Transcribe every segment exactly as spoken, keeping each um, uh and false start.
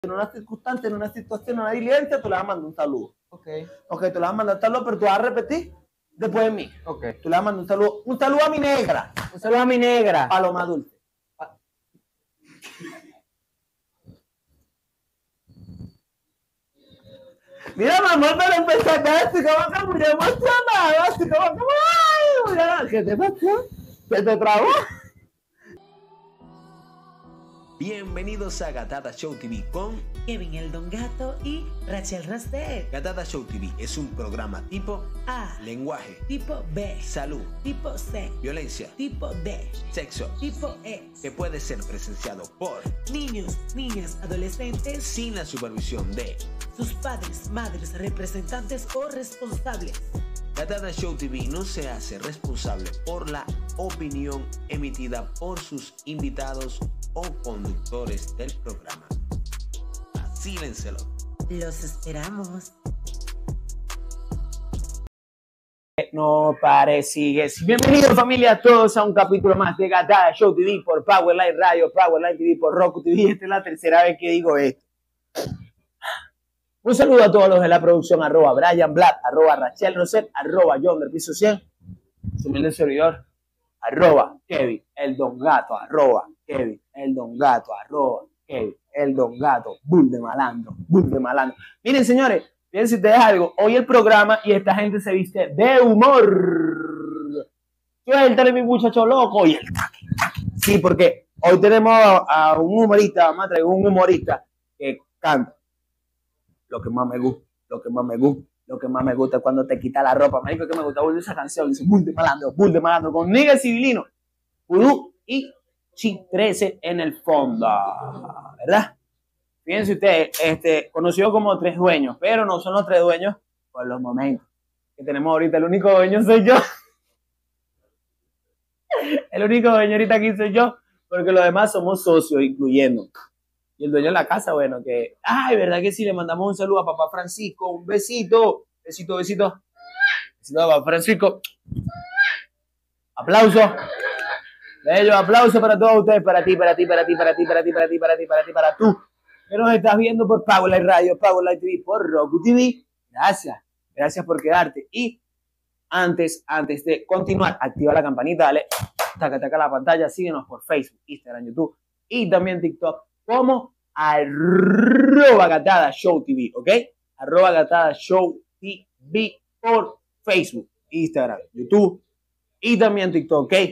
en una circunstancia, en una situación, en una diligencia, tú le vas a mandar un saludo. Ok. Ok, tú le vas a mandar un saludo, pero tú vas a repetir después de mí. Ok. Tú le vas a mandar un saludo. Un saludo a mi negra. Un saludo a mi negra. Paloma dulce. Mira, mamá, para empezar, así como que muy emocionado, así como que, ay, mira, ¿qué te pasó? ¿Se te trabó? Bienvenidos a Gatada Show T V con Kevin el Don Gato y Rachel Rostet. Gatada Show T V es un programa tipo A, lenguaje, tipo B, salud, tipo C, violencia, tipo D, sexo, tipo E. que puede ser presenciado por Niños, niñas, adolescentes, sin la supervisión de sus padres, madres, representantes o responsables. Gatada Show T V no se hace responsable por la opinión emitida por sus invitados o conductores del programa. Vacílenselo. Los esperamos. No pare, sigue. Bienvenidos familia a todos a un capítulo más de Gatada Show T V por Powerline Radio, Powerline T V por Roku T V. Esta es la tercera vez que digo esto. Un saludo a todos los de la producción, arroba Brian Blatt, arroba Rachel Roset, arroba John del Piso cien, su humilde servidor, arroba Kevin el Don Gato, arroba Kevin el Don Gato, arroba Kevin el Don Gato, bull de malandro, bull de malandro. Miren señores, fíjense ustedes algo, hoy el programa y esta gente se viste de humor. Suéltale mi muchacho loco y el taqui, taqui. Sí, porque hoy tenemos a un humorista, vamos a traer un humorista que canta. Lo que más me gusta, lo que más me gusta, lo que más me gusta es cuando te quita la ropa. Me dijo que me gusta volver esa canción. Dice, bull de malandro, bull de malandro, con Nigel Civilino, Udú y Chi trece en el fondo. ¿Verdad? Fíjense ustedes, este, conocido como Tres Dueños, pero no son los tres dueños por los momentos que tenemos ahorita. El único dueño soy yo. El único dueño ahorita aquí soy yo, porque los demás somos socios, incluyendo. Y el dueño de la casa, bueno, que, ay, ¿verdad que sí? Le mandamos un saludo a papá Francisco, un besito, besito, besito, besito a papá Francisco. Aplauso, bello aplauso para todos ustedes, para ti, para ti, para ti, para ti, para ti, para ti, para ti, para ti, para tú, que nos estás viendo por Powerline Radio, Powerline T V, por Roku T V. Gracias, gracias por quedarte. Y antes, antes de continuar, activa la campanita, dale, taca, taca la pantalla, síguenos por Facebook, Instagram, YouTube y también TikTok. Como arroba Gatada Show T V, ¿ok? Arroba Gatada Show T V por Facebook, Instagram, YouTube y también TikTok, ¿ok?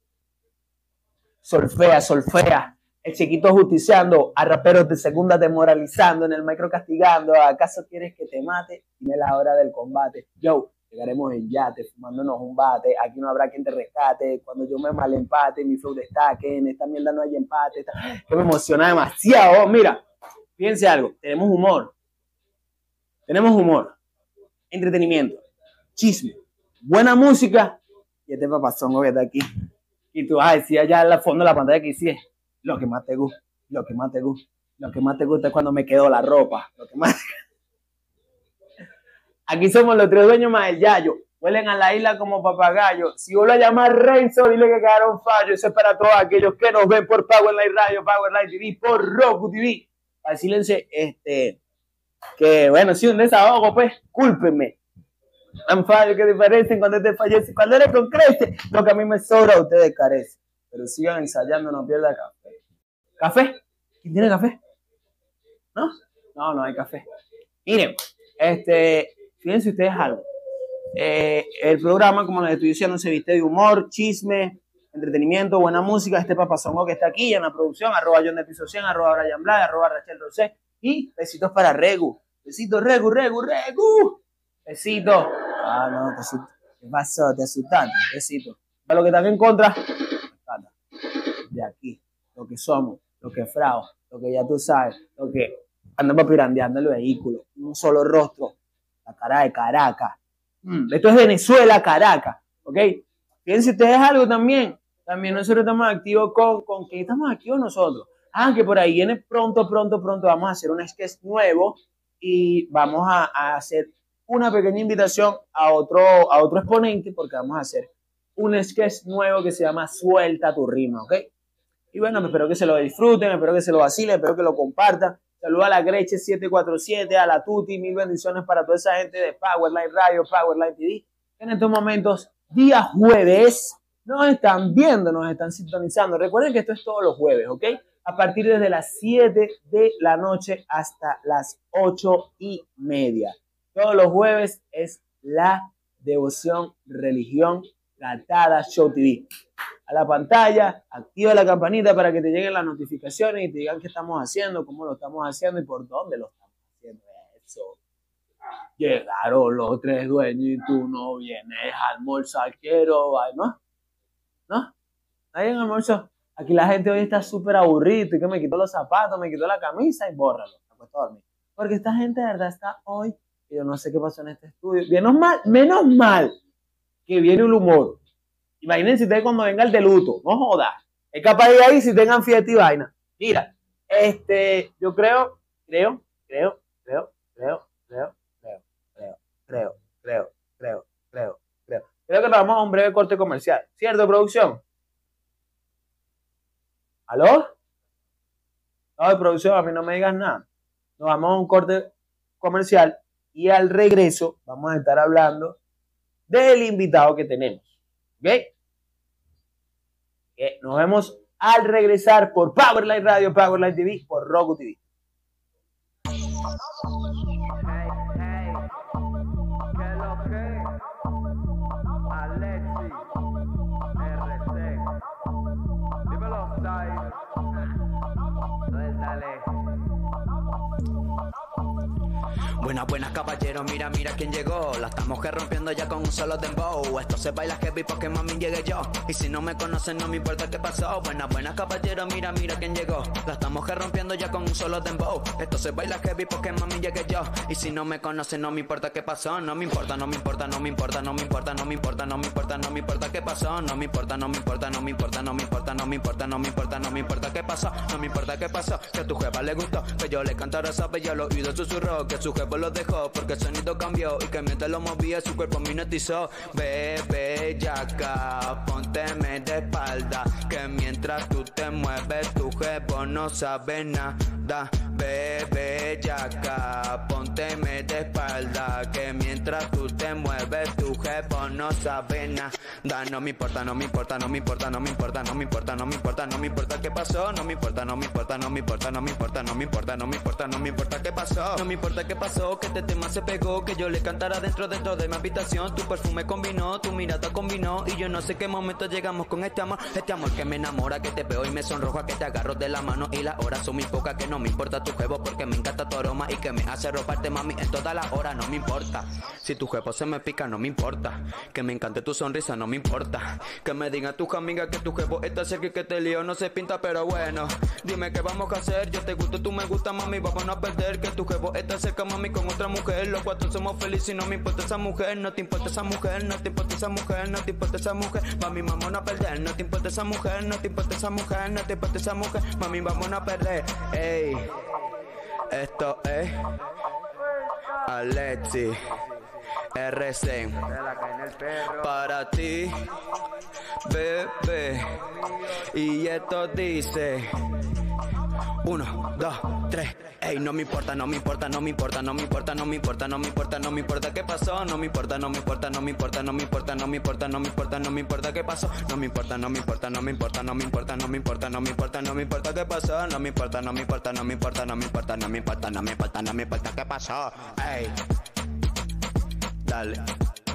Solfea, solfea. El chiquito justiciando, a raperos de segunda desmoralizando, en el micro castigando. ¿Acaso quieres que te mate? Dime la hora del combate. Yo, llegaremos en yate, fumándonos un bate. Aquí no habrá quien te rescate. Cuando yo me mal empate, mi flow destaque. En esta mierda no hay empate. Que me emociona demasiado. Mira, fíjense algo. Tenemos humor. Tenemos humor. Entretenimiento. Chisme. Buena música. Y este papazongo que está aquí. Y tú vas a decir allá en el fondo de la pantalla que sí es lo que más te gusta. Lo que más te gusta. Lo que más te gusta es cuando me quedó la ropa. Lo que más... Aquí somos los tres dueños más el yayo. Huelen a la isla como papagayo. Si vuelvo a llamar Renzo, dile que quedaron fallos. Eso es para todos aquellos que nos ven por Powerline Radio, Powerline T V, por Roku T V. Vacílense, este, que bueno, si un desahogo, pues, cúlpenme. Han fallos que diferencian cuando te fallece. Cuando eres con crece, lo que a mí me sobra, a ustedes carecen. Pero sigan ensayando, no pierdan café. ¿Café? ¿Quién tiene café? ¿No? No, no hay café. Miren, este... Fíjense ustedes algo. Eh, el programa, como les estoy diciendo, se viste de humor, chisme, entretenimiento, buena música. Este papazongo que está aquí en la producción, arroba John del Piso cien, arroba Brian Black, arroba Rachel Rosé. Y besitos para Regu. Besitos, Regu, Regu, Regu. Besitos. Ah, no, te asustaste. ¿Qué pasó? Te asustaste. Besitos. Para los que están en contra, de aquí, lo que somos, lo que frao, lo que ya tú sabes, lo que andamos pirandeando el vehículo, un solo rostro. La cara de Caracas. Mm, esto es Venezuela, Caracas. ¿Ok? Fíjense ustedes algo también. También nosotros estamos activos con... ¿Con qué estamos activos nosotros? Ah, que por ahí viene pronto, pronto, pronto. Vamos a hacer un sketch nuevo. Y vamos a, a hacer una pequeña invitación a otro, a otro exponente. Porque vamos a hacer un sketch nuevo que se llama Suelta tu rima. ¿Ok? Y bueno, espero que se lo disfruten. Espero que se lo vacilen. Espero que lo compartan. Saludos a la Greche siete cuatro siete, a la Tuti, mil bendiciones para toda esa gente de Powerline Radio, Powerline T V. En estos momentos, día jueves, nos están viendo, nos están sintonizando. Recuerden que esto es todos los jueves, ¿ok? A partir desde las siete de la noche hasta las ocho y media. Todos los jueves es la devoción, religión, Gatada Show T V. A la pantalla, activa la campanita para que te lleguen las notificaciones y te digan qué estamos haciendo, cómo lo estamos haciendo y por dónde lo estamos haciendo. Eso. Llegaron los tres dueños y tú no vienes a almorzar, quiero, ¿no? ¿No? Nadie en almuerzo. Aquí la gente hoy está súper aburrida y que me quitó los zapatos, me quitó la camisa y bórralo. Me acuesto a dormir. Porque esta gente de verdad está hoy, y yo no sé qué pasó en este estudio. Menos mal, menos mal que viene el humor. Imagínense ustedes cuando venga el de luto, no jodas. Es capaz de ir ahí si tengan fiesta y vaina. Mira, este, yo creo, creo, creo, creo, creo, creo, creo, creo, creo, creo, creo, creo, creo. Creo que nos vamos a un breve corte comercial. ¿Cierto, producción? ¿Aló? No, de producción, a mí no me digas nada. Nos vamos a un corte comercial y al regreso vamos a estar hablando del invitado que tenemos. ¿Ok? ¿Okay? Nos vemos al regresar por Powerline Radio, Powerline T V, por Roku T V. Buenas, buenas caballeros, mira, mira quién llegó. La estamos que rompiendo ya con un solo dembow. Esto se baila heavy porque mami llegué yo. Y si no me conocen no me importa qué pasó. Buenas, buenas caballeros, mira, mira quién llegó. La estamos que rompiendo ya con un solo dembow. Esto se baila heavy porque mami llegué yo. Y si no me conocen no me importa qué pasó. No me importa, no me importa, no me importa, no me importa, no me importa, no me importa, no me importa qué pasó. No me importa, no me importa, no me importa, no me importa, no me importa, no me importa, no me importa qué pasó. No me importa qué pasó. Que a tu jefa le gustó que yo le cantara esa bella al oído susurró. Que su jefa lo dejó porque el sonido cambió y que mientras lo movía su cuerpo me hipnotizó. Bebé yaca, pónteme de espalda, que mientras tú te mueves tu jefe no sabe nada. Bebé yaca, pónteme de espalda, que mientras tú te mueves tu jefe no sabe nada. No me importa, no me importa, no me importa, no me importa, no me importa, no me importa, no me importa qué pasó. No me importa, no me importa, no me importa, no me importa, no me importa, no me importa, no me importa qué pasó. No me importa qué pasó, que este tema se pegó, que yo le cantara dentro, dentro de mi habitación. Tu perfume combinó, tu mirada combinó, y yo no sé qué momento llegamos con este amor. Este amor que me enamora, que te veo y me sonroja, que te agarro de la mano y las horas son muy pocas. Que no me importa tu jevo porque me encanta tu aroma y que me hace robarte mami en todas las horas. No me importa si tu jevo se me pica, no me importa. Que me encante tu sonrisa, no me importa. Que me digan tus amigas que tu jevo está cerca y que te lío no se pinta, pero bueno, dime qué vamos a hacer. Yo te gusto, tú me gusta mami, vamos a perder. Que tu jevo está cerca mami con otra mujer. Los cuatro somos felices y no me importa esa mujer. No te importa esa mujer, no te importa esa mujer, no te importa esa mujer. Mami, vamos a perder. No te importa esa mujer, no te importa esa mujer, no te importa esa mujer. Mami, vamos a perder. Ey, esto es Alexi R C para ti, bebé. Y esto dice uno, dos, tres. Ey, no me importa, no me importa, no me importa, no me importa, no me importa, no me importa, no me importa qué pasó. No me importa, no me importa, no me importa, no me importa, no me importa, no me importa, no me importa qué pasó. No me importa, no me importa, no me importa, no me importa, no me importa, no me importa, no me importa qué pasó. No me importa, no me importa, no me importa, no me importa, no me importa, no me importa, no me importa qué pasó. Ey, dale.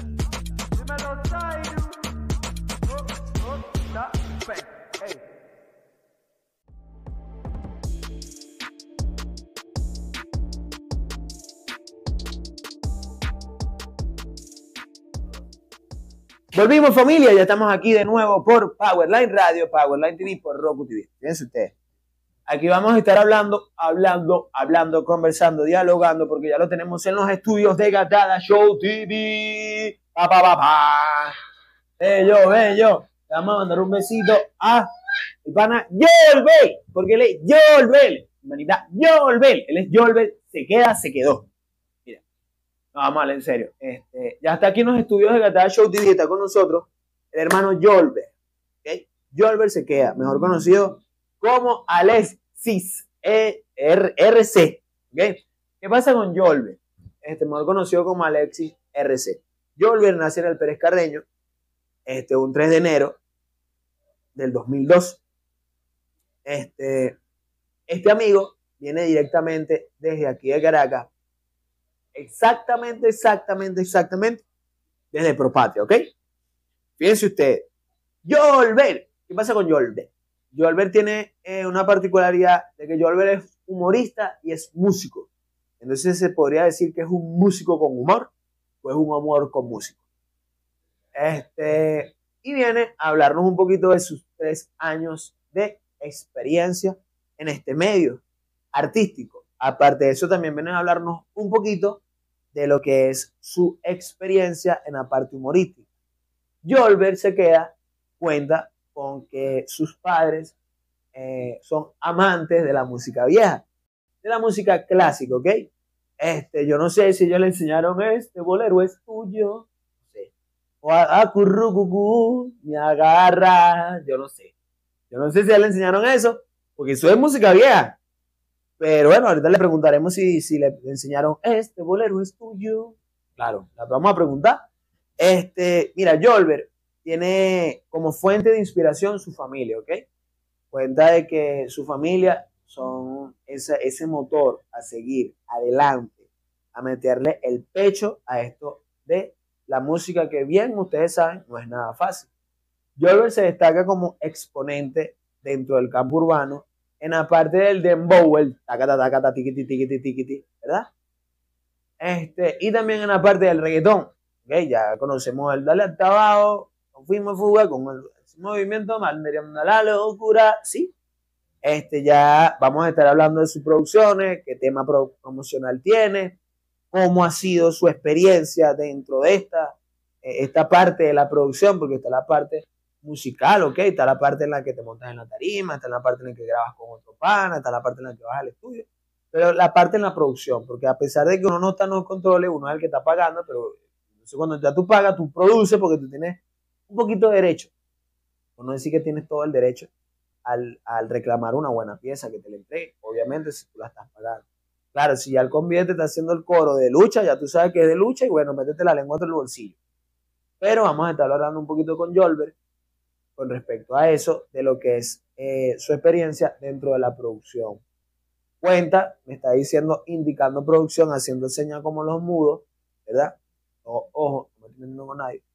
Volvimos familia, ya estamos aquí de nuevo por Powerline Radio, Powerline T V, por Roku T V. Fíjense ustedes. Aquí vamos a estar hablando, hablando, hablando, conversando, dialogando, porque ya lo tenemos en los estudios de Gatada Show T V. Pa, pa, pa, pa. Bello, bello. Le vamos a mandar un besito a el pana Yolbel, porque él es Yolbel. Hermanita Yolbel. Él es Yolbel, se queda, se quedó. Mira, no, vamos a hablar en serio. Este, ya está aquí en los estudios de Gatada Show T V, está con nosotros el hermano Yolbel. ¿Okay? Yolbel se queda, mejor conocido como Alexis E R C. ¿Okay? ¿Qué pasa con Yolver? Este, mejor conocido como Alexis R C. Yolver nace en el Pérez Carreño este, un tres de enero del dos mil dos. Este, este amigo viene directamente desde aquí de Caracas. Exactamente, exactamente, exactamente desde Propatria, ¿ok? Fíjense ustedes. Yolver. ¿Qué pasa con Yolver? Yolver tiene eh, una particularidad de que Yolver es humorista y es músico. Entonces se podría decir que es un músico con humor o es un humor con música. Este, y viene a hablarnos un poquito de sus tres años de experiencia en este medio artístico. Aparte de eso, también viene a hablarnos un poquito de lo que es su experiencia en la parte humorística. Yolver se queda, cuenta con que sus padres eh, son amantes de la música vieja, de la música clásica, ¿ok? Este, yo no sé si ellos le enseñaron este bolero es tuyo, no sé. O a, a currucucú, me agarra, yo no sé. Yo no sé si le enseñaron eso, porque eso es música vieja. Pero bueno, ahorita le preguntaremos si, si le enseñaron este bolero es tuyo. Claro, la vamos a preguntar. Este, mira, Yolver tiene como fuente de inspiración su familia, ¿ok? Cuenta de que su familia son ese, ese motor a seguir adelante, a meterle el pecho a esto de la música que bien ustedes saben no es nada fácil. Yolver se destaca como exponente dentro del campo urbano en la parte del dembow, el tacata tacata tiquiti tiquiti tiquiti, ¿verdad? Este, y también en la parte del reggaetón, ¿okay? Ya conocemos el dale hasta abajo, nos fuimos fuga con el, el movimiento, malderíamos la locura, ¿sí? Este, ya vamos a estar hablando de sus producciones, qué tema pro promocional tiene, cómo ha sido su experiencia dentro de esta, esta parte de la producción, porque está la parte musical, ¿ok? Está la parte en la que te montas en la tarima, está la parte en la que grabas con otro pana, está la parte en la que vas al estudio, pero la parte en la producción, porque a pesar de que uno no está en los controles, uno es el que está pagando, pero entonces cuando ya tú pagas, tú produces porque tú tienes un poquito de derecho, por no decir que tienes todo el derecho al, al reclamar una buena pieza que te la entregue, obviamente si tú la estás pagando. Claro, si ya el convierte está haciendo el coro de lucha, ya tú sabes que es de lucha y bueno, métete la lengua en el bolsillo. Pero vamos a estar hablando un poquito con Yolver con respecto a eso, de lo que es eh, su experiencia dentro de la producción. Cuenta, me está diciendo, indicando producción, haciendo señas como los mudos, ¿verdad? O, ojo, no me estoy metiendo con nadie.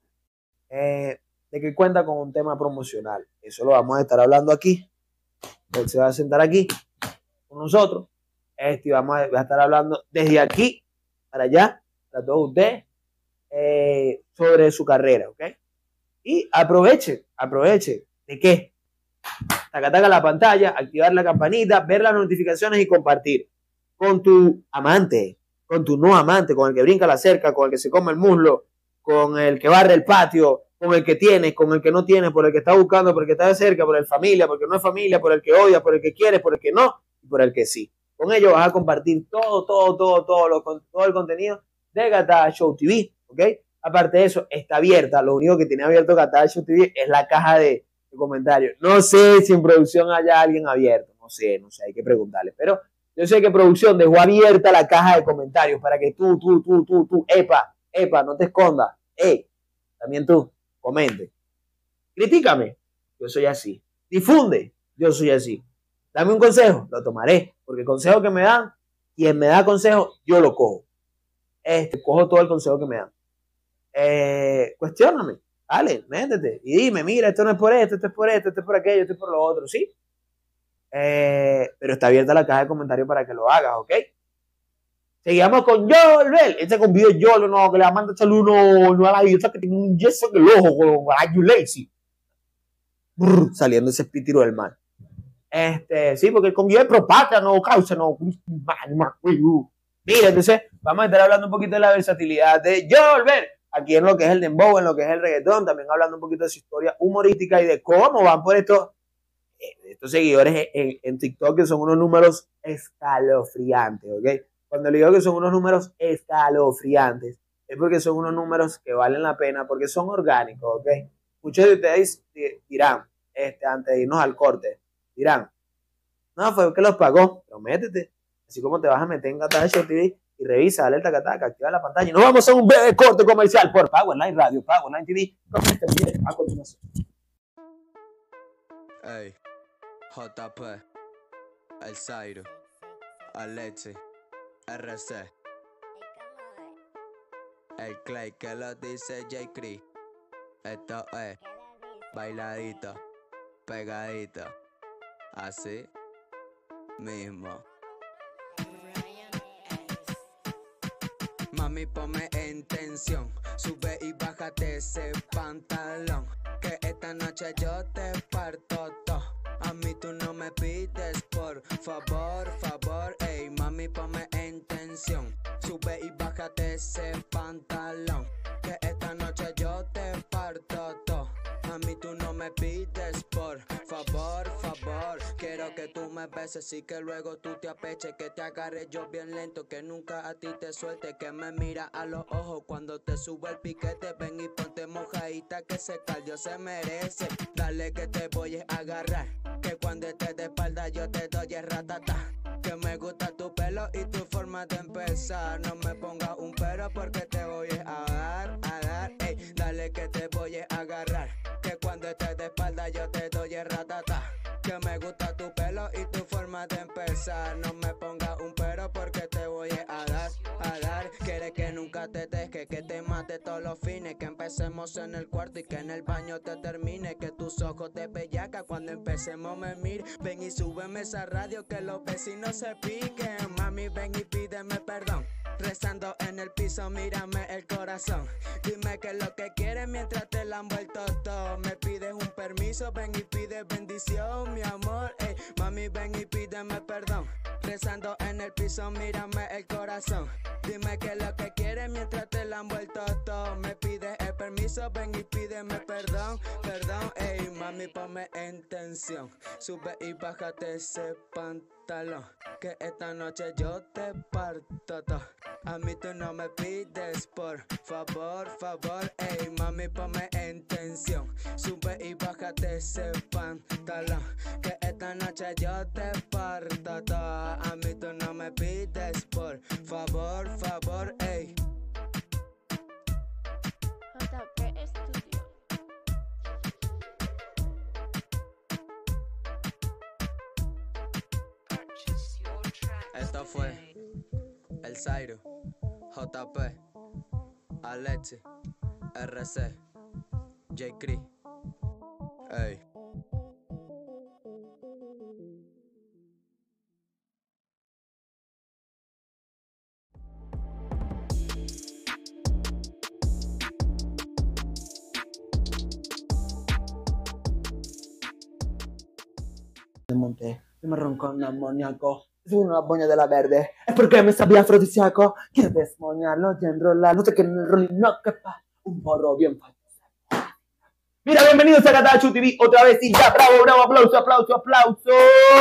Eh, de que cuenta con un tema promocional. Eso lo vamos a estar hablando aquí. Él se va a sentar aquí con nosotros. Este, vamos a, va a estar hablando desde aquí para allá, para todos ustedes, eh, sobre su carrera, ¿ok? Y aproveche, aproveche. ¿De qué? Taca, taca la pantalla, activar la campanita, ver las notificaciones y compartir con tu amante, con tu no amante, con el que brinca la cerca, con el que se come el muslo, con el que barre el patio, con el que tienes, con el que no tienes, por el que está buscando, por el que está de cerca, por el familia, porque no es familia, por el que odia, por el que quiere, por el que no y por el que sí. Con ello vas a compartir todo, todo, todo, todo, lo, todo el contenido de Gata Show T V, ¿ok? Aparte de eso, está abierta. Lo único que tiene abierto Gata Show T V es la caja de, de comentarios. No sé si en producción haya alguien abierto. No sé, no sé, hay que preguntarle. Pero yo sé que producción dejó abierta la caja de comentarios para que tú, tú, tú, tú, tú, epa, epa, no te escondas. Eh, también tú, comente. Critícame, yo soy así. Difunde, yo soy así. Dame un consejo, lo tomaré. Porque el consejo que me dan, quien me da consejo, yo lo cojo. Este, cojo todo el consejo que me dan. Eh, cuestióname, dale, métete y dime, mira, esto no es por esto, esto es por esto, esto es por aquello, esto es por lo otro, ¿sí? Eh, pero está abierta la caja de comentarios para que lo hagas, ¿ok? Seguimos con Yolver. Este con video Yolver, no, que le manda echarle uno, no a la idiota que tiene un yeso en el ojo, con you lazy. Brr, saliendo ese espíritu del mal. Este, sí, porque el convivio de Propatria no causa, no. Mira, entonces, vamos a estar hablando un poquito de la versatilidad de Yolver. Aquí en lo que es el dembow, en lo que es el reggaetón, también hablando un poquito de su historia humorística y de cómo van por estos, estos seguidores en, en TikTok, que son unos números escalofriantes, ¿ok? Cuando le digo que son unos números escalofriantes, es porque son unos números que valen la pena, porque son orgánicos, ¿ok? Muchos de ustedes dirán, este, antes de irnos al corte, dirán, No, fue que los pagó. Pero métete. Así como te vas a meter en Gata Show T V y revisa, dale el tacataca, activa la pantalla. Y nos vamos a un breve corte comercial por Powerline Radio, Powerline T V. Con este video a continuación. Ey, J P, El Zairo, Alexi, R C, el Clay que lo dice J. Cree. Esto es bailadito, pegadito, así mismo. Mami, ponme en tensión, sube y bájate ese pantalón, que esta noche yo te parto todo. A mí tú no me pides, por favor, favor, ey, mami, ponme en tensión, sube y bájate ese pantalón, que esta noche yo te parto todo. A mí tú no me pides, por favor, favor. Quiero que tú me beses y que luego tú te apeches, que te agarre yo bien lento, que nunca a ti te suelte, que me mira a los ojos cuando te sube el piquete. Ven y ponte mojadita, que ese caldo se merece. Dale que te voy a agarrar, que cuando estés de espalda yo te doy el ratata. Que me gusta tu pelo y tu forma de empezar. No me pongas un pero porque te voy a dar, a dar, ey. Dale que te voy a agarrar, que cuando estés de espalda yo te doy el ratata. Que me gusta tu pelo y tu forma de empezar. No me pongas un pero porque te voy a dar, a dar. Quieres que nunca te deje, que te mate todos los fines, que empecemos en el cuarto y que en el baño te termine, que tus ojos te bellaca cuando empecemos me mire. Ven y súbeme esa radio, que los vecinos se piquen. Mami, ven y pídeme perdón, rezando en el piso, mírame el corazón. Dime qué es lo que quieres mientras te lambo el toto. Me pides un permiso, ven y pides bendición, mi amor, ey. Mami, ven y pídeme perdón, rezando en el piso, mírame el corazón. Dime qué es lo que quieres mientras te lambo el toto. Me pides el permiso, ven y pídeme perdón, perdón, ey. Mami, ponme en tensión, sube y bájate ese pantalón, que esta noche yo te parto todo. A mí tú no me pides, por favor, favor, ey. Mami, ponme en tensión, sube y bájate ese pantalón, que esta noche yo te parto todo. A mí tú no me pides, por favor, favor, ey. J P Studio. Esto fue El Zairo, J P, Alexi, R C, J. Cree. Ey. Me monté, yo me roncó un amoníaco. Es una boña de la verde. Es porque me sabía afrodisíaco. Quiero desmoñarlo y enrolarlo. No sé qué en el rolling no quepa. Un morro bien fácil. Mira, bienvenidos a Gata Show T V otra vez. Y ya, bravo, bravo, aplauso, aplauso, aplauso.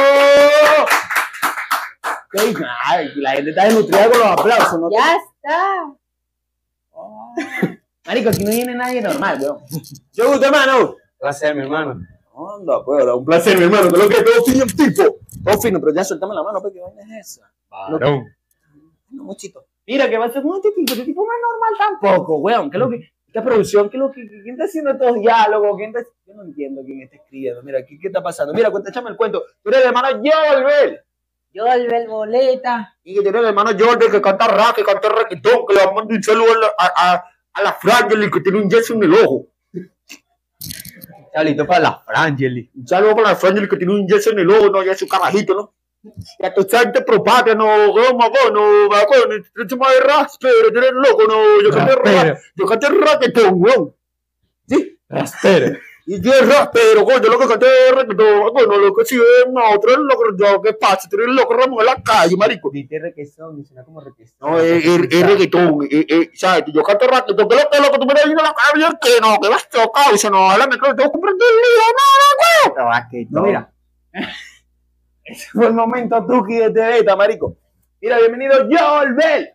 ¿Qué? Ay, la gente está desnutrida con los aplausos, ¿no? Ya está. Oh. Marico, aquí no viene nadie normal, weón. Yo gusto, hermano. Placer, mi hermano. Anda, pues, un placer, mi hermano. Que lo que todo fino, tipo. Todo fino, pero ya suéltame la mano, pues, ¿qué vaina es esa? Varón. No, muchito. Mira, que va a ser con este tipo. Este tipo no es normal tampoco, weón. ¿Qué es lo que, esta producción, qué es lo que, quién está haciendo estos diálogos? ¿Quién está, yo no entiendo quién está escribiendo. Mira, ¿qué, qué está pasando? Mira, cuenta, échame el cuento. Tú eres el hermano Jolbel. Jolbel Boleta. Y que tú eres el hermano Jolbel que canta rap, que canta reggaetón, que le va a mandar un saludo a la, a, a, a la Frangeli, que tiene un yeso en el ojo. Salito para la Frangeli. Un saludo para la Frangeli, que tiene un yeso en el ojo, no, ya es su carajito, ¿no? Ya tú sabes de propaganda, no, goma, no, vagón, esto es más raspero, tú eres loco, no, yo canté rap, yo canté reggaetón, weón. ¿Sí? Raspero. Y yo es raspero, coño, lo que canté reggaetón, bueno, lo que sí es, no, otro es loco, yo, ¿qué pasa? Tú eres loco, Ramón, en la calle, marico. Dite requesón, suena como requesón. No, es, es, es reggaetón, es, es, ¿sabes? Yo canto reggaetón, ¿qué es lo que, loco? Tú me estás diciendo la cara, que no, que vas chocado, y se no, háblame, que tengo que comprarte el lío, no, no, weón. No, mira. Ese fue el momento truqui de T V, marico. Mira, bienvenido Jolbel.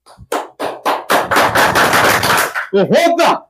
¡Ojota!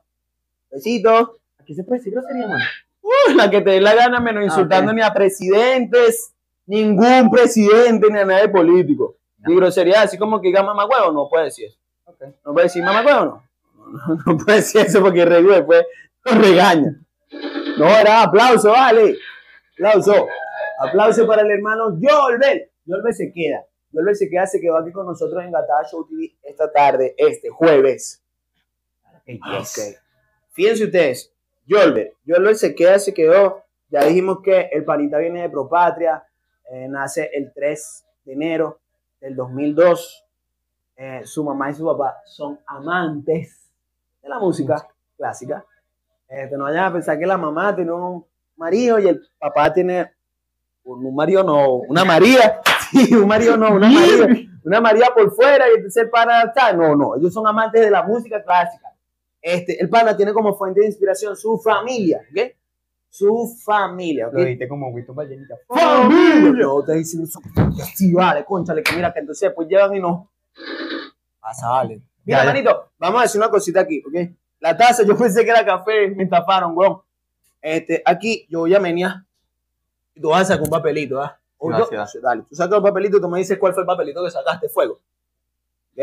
Besito. Aquí se puede decir grosería, mano. Uh, la que te dé la gana, menos insultando okay. ni a presidentes, ningún presidente ni a nadie político. Ni grosería, así como que diga mamá huevo, no puede decir eso. Okay. No puede decir mamá huevo, no. No, no puede decir eso porque Regu después nos regaña. No, era aplauso, vale. Aplauso. Aplauso para el hermano Yolbel. Yolbel se queda. Yolbel se queda, se quedó aquí con nosotros en Gatada Show T V esta tarde, este jueves. Yes. Ok. Fíjense ustedes, Yolbel. Yolbel se queda, se quedó. Ya dijimos que el panita viene de Propatria. Eh, nace el tres de enero del dos mil dos. Eh, su mamá y su papá son amantes de la música clásica. Este, no vayan a pensar que la mamá tiene un marido y el papá tiene un, un marido, no, una María. Sí, un marido, no, una María. Una María por fuera y se para. No, no, ellos son amantes de la música clásica. Este, el pana tiene como fuente de inspiración su familia, ¿ok? Su familia, ¿ok? Lo dijiste como Winston Vallenita. ¡Familia! No, te dicen eso. Sí, vale, cónchale, que mira, que entonces pues llevan y no. Pasa, vale. Mira, Ya, ya. manito, vamos a decir una cosita aquí, ¿ok? La taza, yo pensé que era café, me taparon, weón. Este, aquí, yo voy a menear. Y tú vas a sacar un papelito, ¿ah? O Sí, yo- sí, va. Dale, tú sacas un papelito y tú me dices cuál fue el papelito que sacaste, fuego. ¿Ok?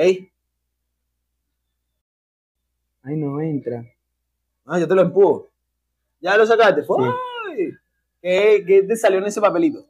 Ay, no entra. Ah, yo te lo empujo. Ya lo sacaste, fue. Sí. Ay, ¿Qué, ¿Qué te salió en ese papelito?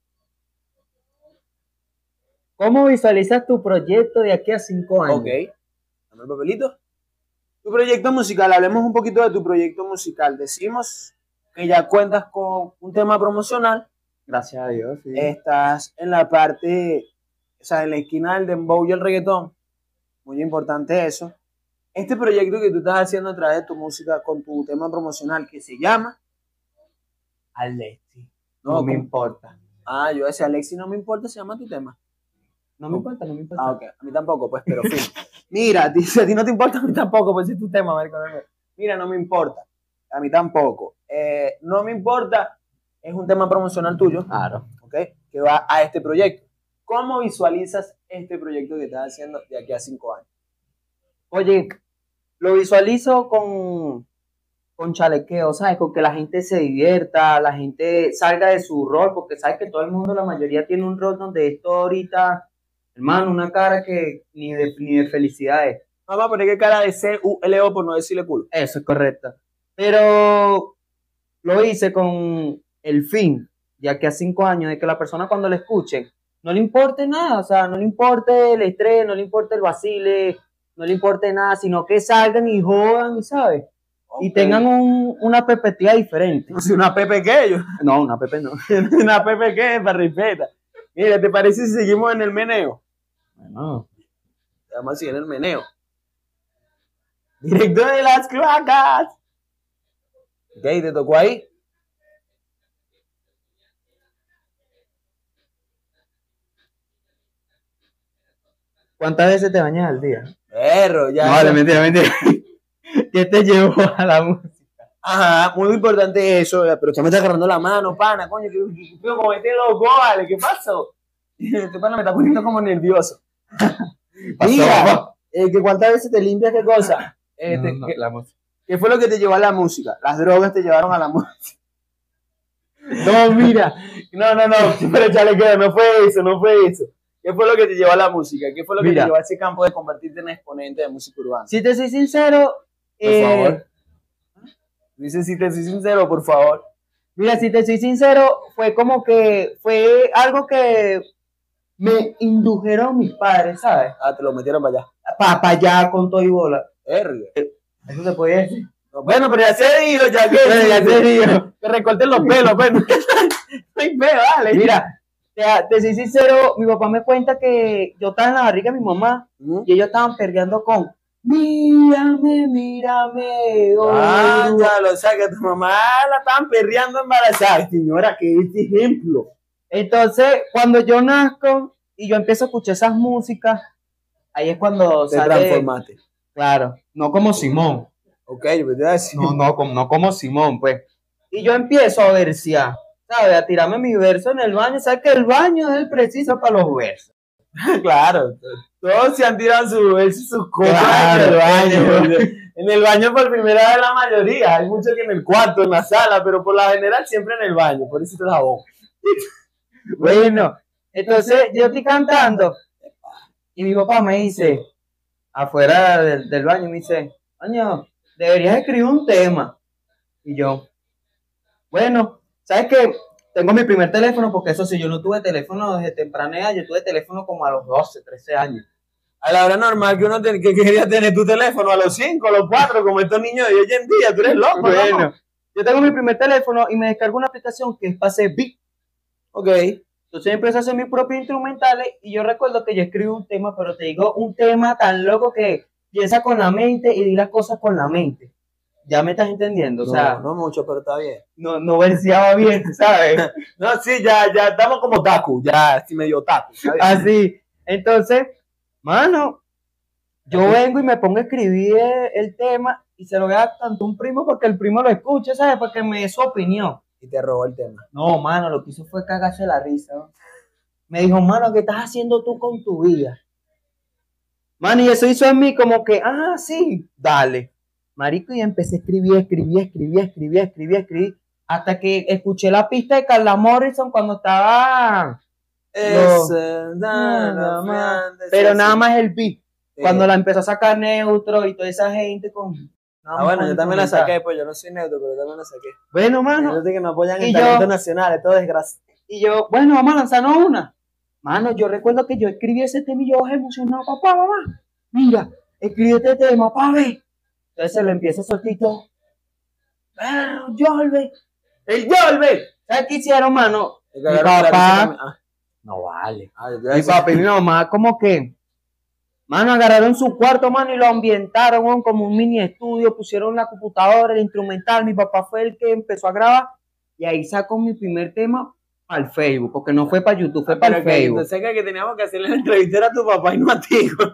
¿Cómo visualizas tu proyecto de aquí a cinco años? Ok. Dame el papelito. Tu proyecto musical, hablemos un poquito de tu proyecto musical. Decimos que ya cuentas con un tema promocional. Gracias a Dios, sí. Estás en la parte, o sea, en la esquina del dembow y el reggaetón. Muy importante eso. Este proyecto que tú estás haciendo a través de tu música con tu tema promocional que se llama Alexi. no No, me ¿cómo? importa. Ah, yo decía Alexi, no me importa, se llama tu tema. No me importa, no me importa. Ah, ok. A mí tampoco, pues, pero fin. Mira, dice, a ti no te importa, a mí tampoco, pues es tu tema, marico. Mira, no me importa. A mí tampoco. Eh, no me importa, es un tema promocional tuyo, Claro. ¿ok? Que va a este proyecto. ¿Cómo visualizas este proyecto que estás haciendo de aquí a cinco años? Oye, lo visualizo con, con chalequeo, ¿sabes? Con que la gente se divierta, la gente salga de su rol, porque sabes que todo el mundo, la mayoría tiene un rol donde esto ahorita, hermano, una cara que ni de, ni de felicidad es. Vamos a poner que cara de C U L O por no decirle culo. Eso es correcto. Pero lo hice con el fin, ya que a cinco años, de que la persona cuando lo escuche, no le importe nada, o sea, no le importe el estrés, no le importe el vacile, no le importe nada, sino que salgan y jodan, ¿sabes? Y Ok. tengan un- una perspectiva diferente. No sé, una Pepe que yo. No, una Pepe no. Una Pepe que para respeta. Mira, ¿te parece si seguimos en el meneo? Bueno, Vamos a seguir en el meneo. Directo de las cloacas. Ok, ¿te tocó ahí? ¿cuántas veces te bañas al día? Perro, ya. No, vale, mentira, mentira. ¿Qué te llevó a la música? Ajá, muy importante eso, pero usted me está agarrando la mano, pana, coño, que, que, que como este loco, vale, ¿qué pasó? Este pana me está poniendo como nervioso. Mira, eh, que cuántas veces te limpias, qué cosa. Este, No, no, ¿qué, la música. qué fue lo que te llevó a la música? Las drogas te llevaron a la música. No, mira, no, no, no, pero chale, que no fue eso, no fue eso. ¿Qué fue lo que te llevó a la música? ¿Qué fue lo que Mira. te llevó a ese campo de convertirte en exponente de música urbana? Si te soy sincero, Por eh, favor. Dice, si te soy sincero, por favor. mira, si te soy sincero, fue como que fue algo que me indujeron mis padres, ¿sabes? Ah, te lo metieron para allá. Para allá con todo y bola. Verga. Eso se puede decir. Bueno, pero ya se dijo, ya que. Bueno, ya te digo. Que recorten los pelos, pues. No hay pelo, dale. Mira, te, te soy sincero, mi papá me cuenta que yo estaba en la barriga de mi mamá ¿Mm? y ellos estaban perreando con mírame, mírame. Oh, Ah, ya lo sabes, que tu mamá la estaban perreando embarazada. Señora, que este ejemplo. Entonces, cuando yo nazco y yo empiezo a escuchar esas músicas, ahí es cuando Te sale. transformaste. Claro, no como Simón. Ok, yo te voy a decir. No, no, como, no como Simón, pues. Y yo empiezo a versear, ¿sabes? A tirarme mis versos en el baño. ¿Sabes que el baño es el preciso para los versos? Claro, todos se han tirado sus versos, sus cosas Claro, en el baño. claro. En el baño por primera vez la mayoría. Hay muchos que en el cuarto, en la sala, pero por la general siempre en el baño. Por eso te la voz. Bueno, entonces yo estoy cantando y mi papá me dice, afuera del, del baño, me dice, coño, deberías escribir un tema. Y yo, bueno, ¿sabes qué? Tengo mi primer teléfono, porque eso sí, yo no tuve teléfono desde temprana edad, yo tuve teléfono como a los doce, trece años. A la hora normal que uno te- que quería tener tu teléfono a los cinco, a los cuatro, como estos niños de hoy en día, tú eres loco, Bueno, ¿no? yo tengo mi primer teléfono y me descargo una aplicación que es para hacer beat. Ok. Entonces empecé a hacer mis propios instrumentales y yo recuerdo que yo escribí un tema, pero te digo, un tema tan loco que piensa con la mente y di las cosas con la mente. ¿Ya me estás entendiendo? O sea, no, no mucho, pero está bien. no, no verseaba bien, ¿sabes? No, sí, ya, ya estamos como taku, ya, sí medio taku. está bien. Así. Entonces, mano, yo vengo y me pongo a escribir el, el tema y se lo voy a dar tanto a un primo porque el primo lo escuche, ¿sabes? Porque me dé su opinión. Y te robó el tema. No, mano, lo que hizo fue cagarse la risa, ¿no? Me dijo, mano, ¿qué estás haciendo tú con tu vida? Mano, y eso hizo en mí como que, ah, sí, dale. Marico, y empecé a escribir, escribir, escribir, escribir, escribir, escribir, hasta que escuché la pista de Carla Morrison cuando estaba... Es, No. eh, nada más. Pero nada más el beat. Sí. Cuando la empezó a sacar Neutro y toda esa gente con... Ah, bueno, yo también la saqué, pues yo no soy neutro, pero yo también la saqué. Bueno, Hay mano, gente que no apoyan Y el yo- talento nacional, es todo desgracia. y yo, bueno, vamos a lanzarnos una. Mano, yo recuerdo que yo escribí ese tema y yo emocionado, papá, mamá, mira, escribí este tema, pa' ver. Entonces se lo empieza soltito. Ah, Yolbe. ¡El Yolbe! ¿Sabes qué hicieron, mano? Mi Mi papá. No vale. Mi papá y mi mamá como que, mano, agarraron su cuarto, mano, y lo ambientaron, weón, como un mini estudio, pusieron la computadora, el instrumental, mi papá fue el que empezó a grabar, y ahí sacó mi primer tema al Facebook, porque no fue para YouTube, fue para el Facebook. Entonces que, que teníamos que hacerle la entrevista era a tu papá y no a ti. güey.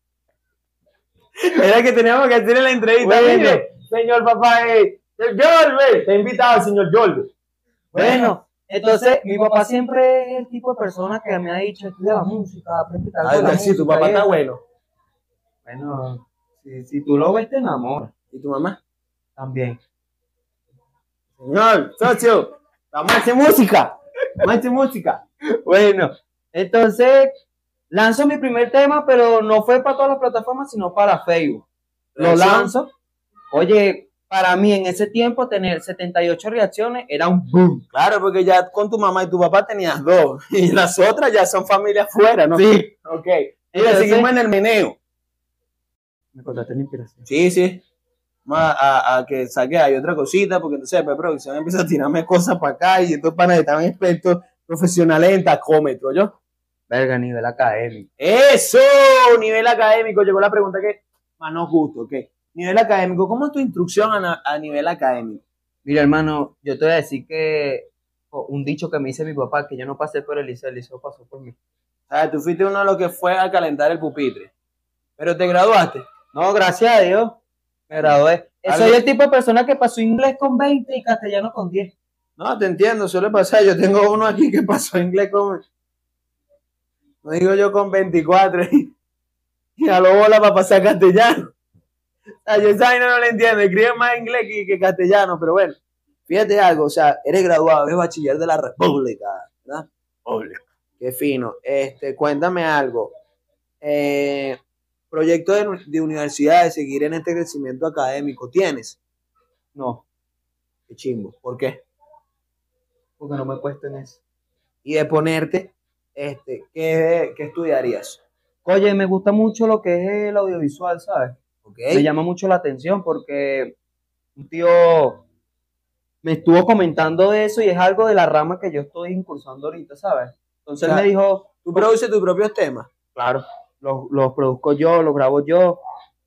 Era que teníamos que hacerle la entrevista. Bueno. Mire, señor papá, eh, el Yolbe, te he invitado al señor Yolbe. Bueno, entonces, mi papá siempre es el tipo de persona que me ha dicho, estudia la música, aprende algo de Ay, la sí, tu música papá y está eso. bueno. Bueno, si, si tú lo ves, te enamoras ¿Y tu mamá? también. Señor, socio, vamos a hacer música. Vamos a hacer música. Bueno, entonces, lanzo mi primer tema, pero no fue para todas las plataformas, sino para Facebook. Lo Reacción. lanzo. Oye, para mí en ese tiempo tener setenta y ocho reacciones era un boom. Claro, porque ya con tu mamá y tu papá tenías dos. Y las otras ya son familias fuera, ¿no? Sí. Ok. Mira, Entonces- seguimos en el meneo. Me contaste la inspiración. Sí, sí. Vamos a, a- a que saque ahí otra cosita, porque entonces después producción empieza a tirarme cosas para acá y estos panas estaban expertos profesionales en tacómetro, ¿yo? Verga, nivel académico. ¡Eso! Nivel académico. Llegó la pregunta que más nos gusta, ¿ok? Nivel académico. ¿Cómo es tu instrucción a, na- a nivel académico? Mira, hermano, yo te voy a decir que oh, un dicho que me dice mi papá, que yo no pasé por el liceo, el liceo pasó por mí. ¿Sabes? Tú fuiste uno de los que fue a calentar el pupitre. Pero te graduaste. No, gracias a Dios, me gradué. Algo- Soy el tipo de persona que pasó inglés con veinte y castellano con diez. No, te entiendo, suele pasar. Yo tengo uno aquí que pasó inglés con. No digo yo con veinticuatro. Y, y a lo bola para pasar castellano. O sea, yo esa vaina no lo entiendo. Escribe más inglés que, que castellano, pero bueno. Fíjate algo, o sea, eres graduado, eres bachiller de la República, ¿verdad? Obvio. Qué fino. Este, cuéntame algo. Eh, proyecto de, de universidad de seguir en este crecimiento académico, ¿tienes? No, Qué chimbo. ¿Por qué? porque no me he puesto en eso. Y de ponerte, este, ¿qué, qué estudiarías? Oye, me gusta mucho lo que es el audiovisual, ¿sabes? ¿Ok? Me llama mucho la atención porque un tío me estuvo comentando de eso y es algo de la rama que yo estoy incursando ahorita, ¿sabes? Entonces O sea, él me dijo, ¿Tú produces tus propios temas? claro, los, los produzco yo, los grabo yo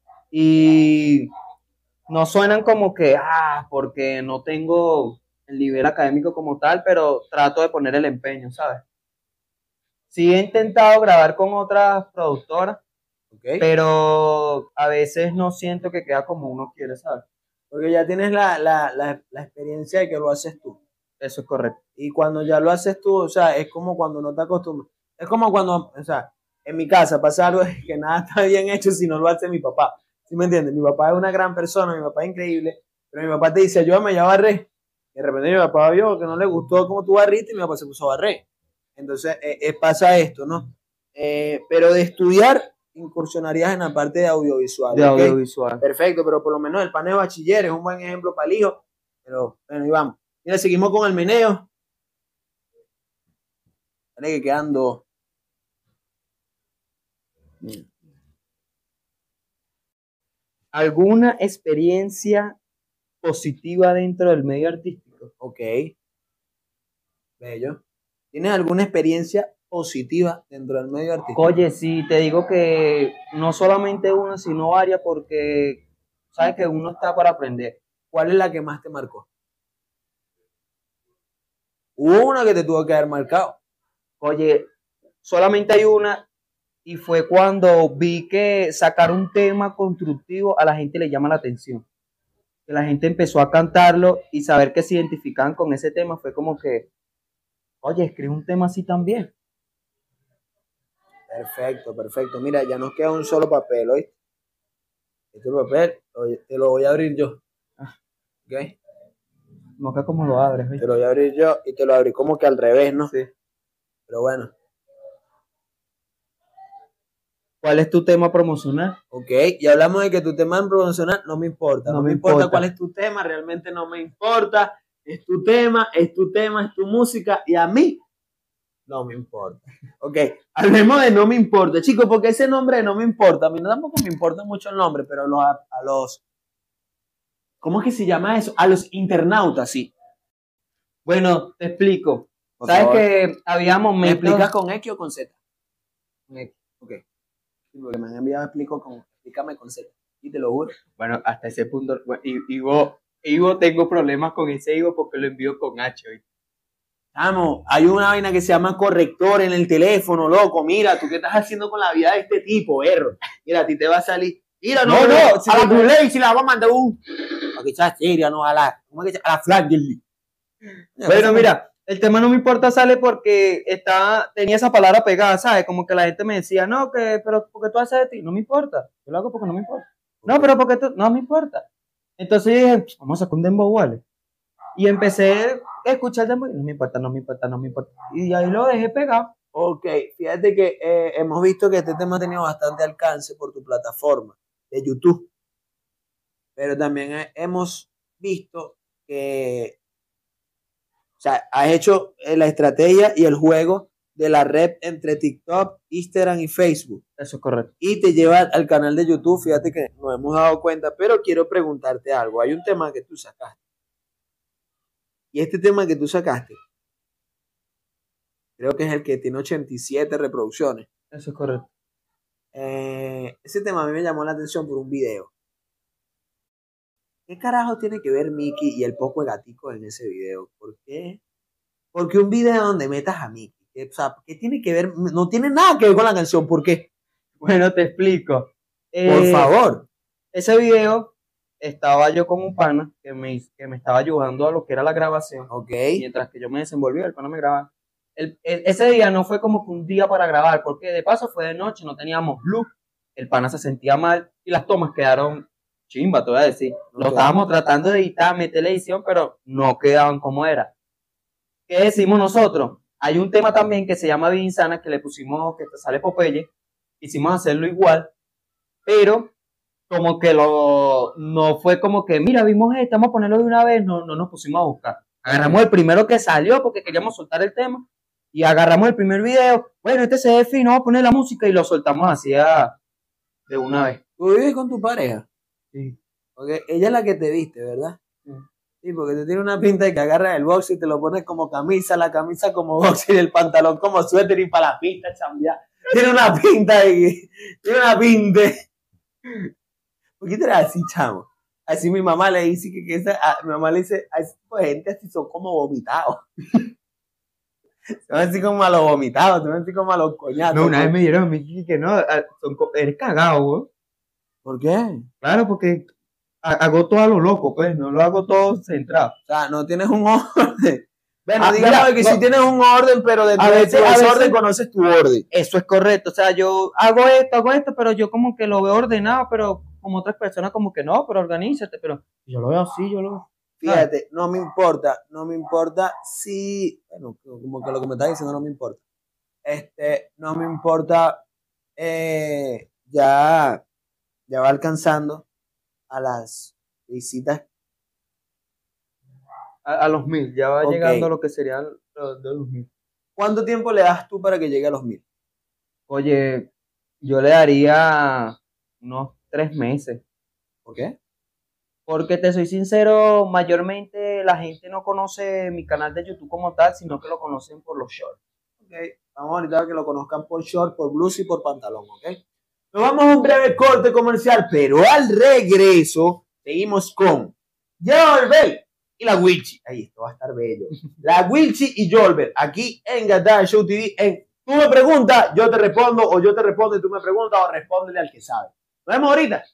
y no suenan como que, ah, porque no tengo el nivel académico como tal, pero trato de poner el empeño, ¿sabes? Sí he intentado grabar con otras productoras, ¿Ok? pero a veces no siento que queda como uno quiere, ¿sabes? Porque ya tienes la, la, la, la experiencia de que lo haces tú. Eso es correcto. Y cuando ya lo haces tú, o sea, es como cuando no te acostumbras. Es como cuando, o sea, en mi casa pasa algo de que nada está bien hecho si no lo hace mi papá. ¿Sí me entiendes? Mi papá es una gran persona, mi papá es increíble, pero mi papá te dice, ayúdame, ya barré. Y de repente mi papá vio que no le gustó cómo tú barriste y mi papá se puso a barrer. Entonces, eh, eh, pasa esto, ¿no? Eh, pero de estudiar, incursionarías en la parte de audiovisual. De ¿ok? audiovisual. Perfecto, pero por lo menos el pan de bachiller es un buen ejemplo para el hijo. Pero, bueno, y vamos. Mira, seguimos con el meneo. Vale, que quedan dos. Mira. ¿Alguna experiencia positiva dentro del medio artístico? Ok. Bello. ¿Tienes alguna experiencia positiva dentro del medio artístico? Oye, sí, te digo que no solamente una, sino varias, porque sabes que uno está para aprender. ¿Cuál es la que más te marcó? Hubo una que te tuvo que haber marcado. Oye, solamente hay una, y fue cuando vi que sacar un tema constructivo a la gente le llama la atención. Que la gente empezó a cantarlo y saber que se identificaban con ese tema fue como que, oye, escribe un tema así también. Perfecto, perfecto. Mira, ya nos queda un solo papel, ¿oíste? Este papel, oye, te lo voy a abrir yo. ¿Ok? No que como lo abres, Te ¿viste? lo voy a abrir yo y te lo abrí como que al revés, ¿no? Sí. Pero bueno, ¿Cuál es tu tema promocional? ok. Y hablamos de que tu tema en promocional no me importa. No, No me me importa importa. cuál es tu tema, realmente no me importa. Es tu tema, es tu tema, es tu música y a mí no me importa. Ok, hablemos de no me importa, chicos, porque ese nombre de no me importa, a mí no tampoco me importa mucho el nombre, pero a los, a los ¿cómo es que se llama eso? A los internautas, sí. Bueno, te explico. Por Sabes favor. que había ¿Me momentos... explicas con X o con Z? Con X. Ok. Sí, porque me han enviado, explico con, explícame con Z. Y te lo juro. Bueno, hasta ese punto, bueno, y- Ivo, Ivo, tengo problemas con ese Ivo porque lo envío con H, ¿oíste? Vamos, hay una vaina que se llama corrector en el teléfono, loco. Mira, tú qué estás haciendo con la vida de este tipo, erro. Mira, a ti te va a salir. Mira, no, No, no, no, si a la no- Play si la vamos a mandar un. A que sea seria, no, a la. ¿Cómo es que se llama? A la Flaggerly. Bueno, mira, el tema no me importa sale porque está, tenía esa palabra pegada, ¿sabes? Como que la gente me decía, no, que, pero porque tú haces de ti, no me importa. Yo lo hago porque no me importa. No, pero porque tú, no me importa. Entonces dije, vamos a sacar un dembow, ¿vale? Y empecé a escuchar dembow, y no me importa, no me importa, no me importa. Y ahí lo dejé pegado. Ok, fíjate que eh, hemos visto que este tema ha tenido bastante alcance por tu plataforma de YouTube. Pero también eh, hemos visto que, o sea, has hecho eh, la estrategia y el juego de la red entre TikTok, Instagram y Facebook. Eso es correcto. Y te lleva al canal de YouTube. Fíjate que nos hemos dado cuenta, pero quiero preguntarte algo. Hay un tema que tú sacaste. Y este tema que tú sacaste, creo que es el que tiene ochenta y siete reproducciones. Eso es correcto. Eh, ese tema a mí me llamó la atención por un video. ¿Qué carajo tiene que ver Mickey y el poco de gatico en ese video? ¿Por qué? Porque un video donde metas a Mickey, ¿qué, o sea, ¿qué tiene que ver? No tiene nada que ver con la canción. ¿Por qué? Bueno, te explico. Por Eh, favor. Ese video estaba yo con un pana que me, que me estaba ayudando a lo que era la grabación. Ok. Mientras que yo me desenvolvía, el pana me grababa. El, el- ese día no fue como que un día para grabar, porque de paso fue de noche, no teníamos luz, el pana se sentía mal y las tomas quedaron chimba, te voy a decir. Lo Ok. estábamos tratando de editar, meter la edición, pero no quedaban como era. ¿Qué decimos nosotros? Hay un tema también que se llama Vida Insana, que le pusimos, que te sale Popeye, quisimos hacerlo igual, pero como que lo, no fue como que, mira, vimos esto, vamos a ponerlo de una vez, no, no nos pusimos a buscar. Agarramos el primero que salió porque queríamos soltar el tema y agarramos el primer video, bueno, este se ve fino, vamos a poner la música y lo soltamos así a- de una vez. ¿Tú vives con tu pareja? Sí. Porque ella es la que te viste, ¿verdad? Sí. Sí, porque te tiene una pinta de que agarras el boxer y te lo pones como camisa, la camisa como boxer y el pantalón como suéter y para la pista, chambia. Tiene una pinta de que, tiene una pinta. ¿Por qué te eres así, chamo? Así mi mamá le dice que, que esa, a, mi mamá le dice, a ese tipo de gente así son como vomitados. Son así como a los vomitados, son así como a los coñazos. No, una vez me dieron a mí que no, a- son co- eres cagado, güey. ¿Por qué? Claro, porque ha- hago todo a lo loco, pues, no lo hago todo centrado. O sea, no tienes un orden. Bueno, Ah, digamos mira, que no. sí tienes un orden, pero dentro A de veces- tu a veces- desorden conoces tu orden. Eso es correcto, o sea, yo hago esto, hago esto, pero yo como que lo veo ordenado, pero como otras personas como que no, pero organízate, pero yo lo veo así, yo lo veo. Fíjate, no me importa, no me importa si, bueno, como que lo que me estás diciendo no me importa. Este, no me importa, eh, ya, ya va alcanzando a las visitas. A, a los mil, ya va Ok. llegando a lo que serían los de los mil. ¿Cuánto tiempo le das tú para que llegue a los mil? Oye, yo le daría unos tres meses. ¿Por qué? Porque te soy sincero, mayormente la gente no conoce mi canal de YouTube como tal, sino que lo conocen por los shorts. Ok, vamos ahorita a que lo conozcan por short, por blusa y por pantalón, ¿ok? Nos vamos a un breve corte comercial, pero al regreso seguimos con Yolbel y la Wilchi. Ahí, esto va a estar bello. La Wilchi y Yolbel, aquí en Gatán Show T V. En, tú me preguntas, yo te respondo, o yo te respondo y tú me preguntas, o respóndele al que sabe. Nos vemos ahorita.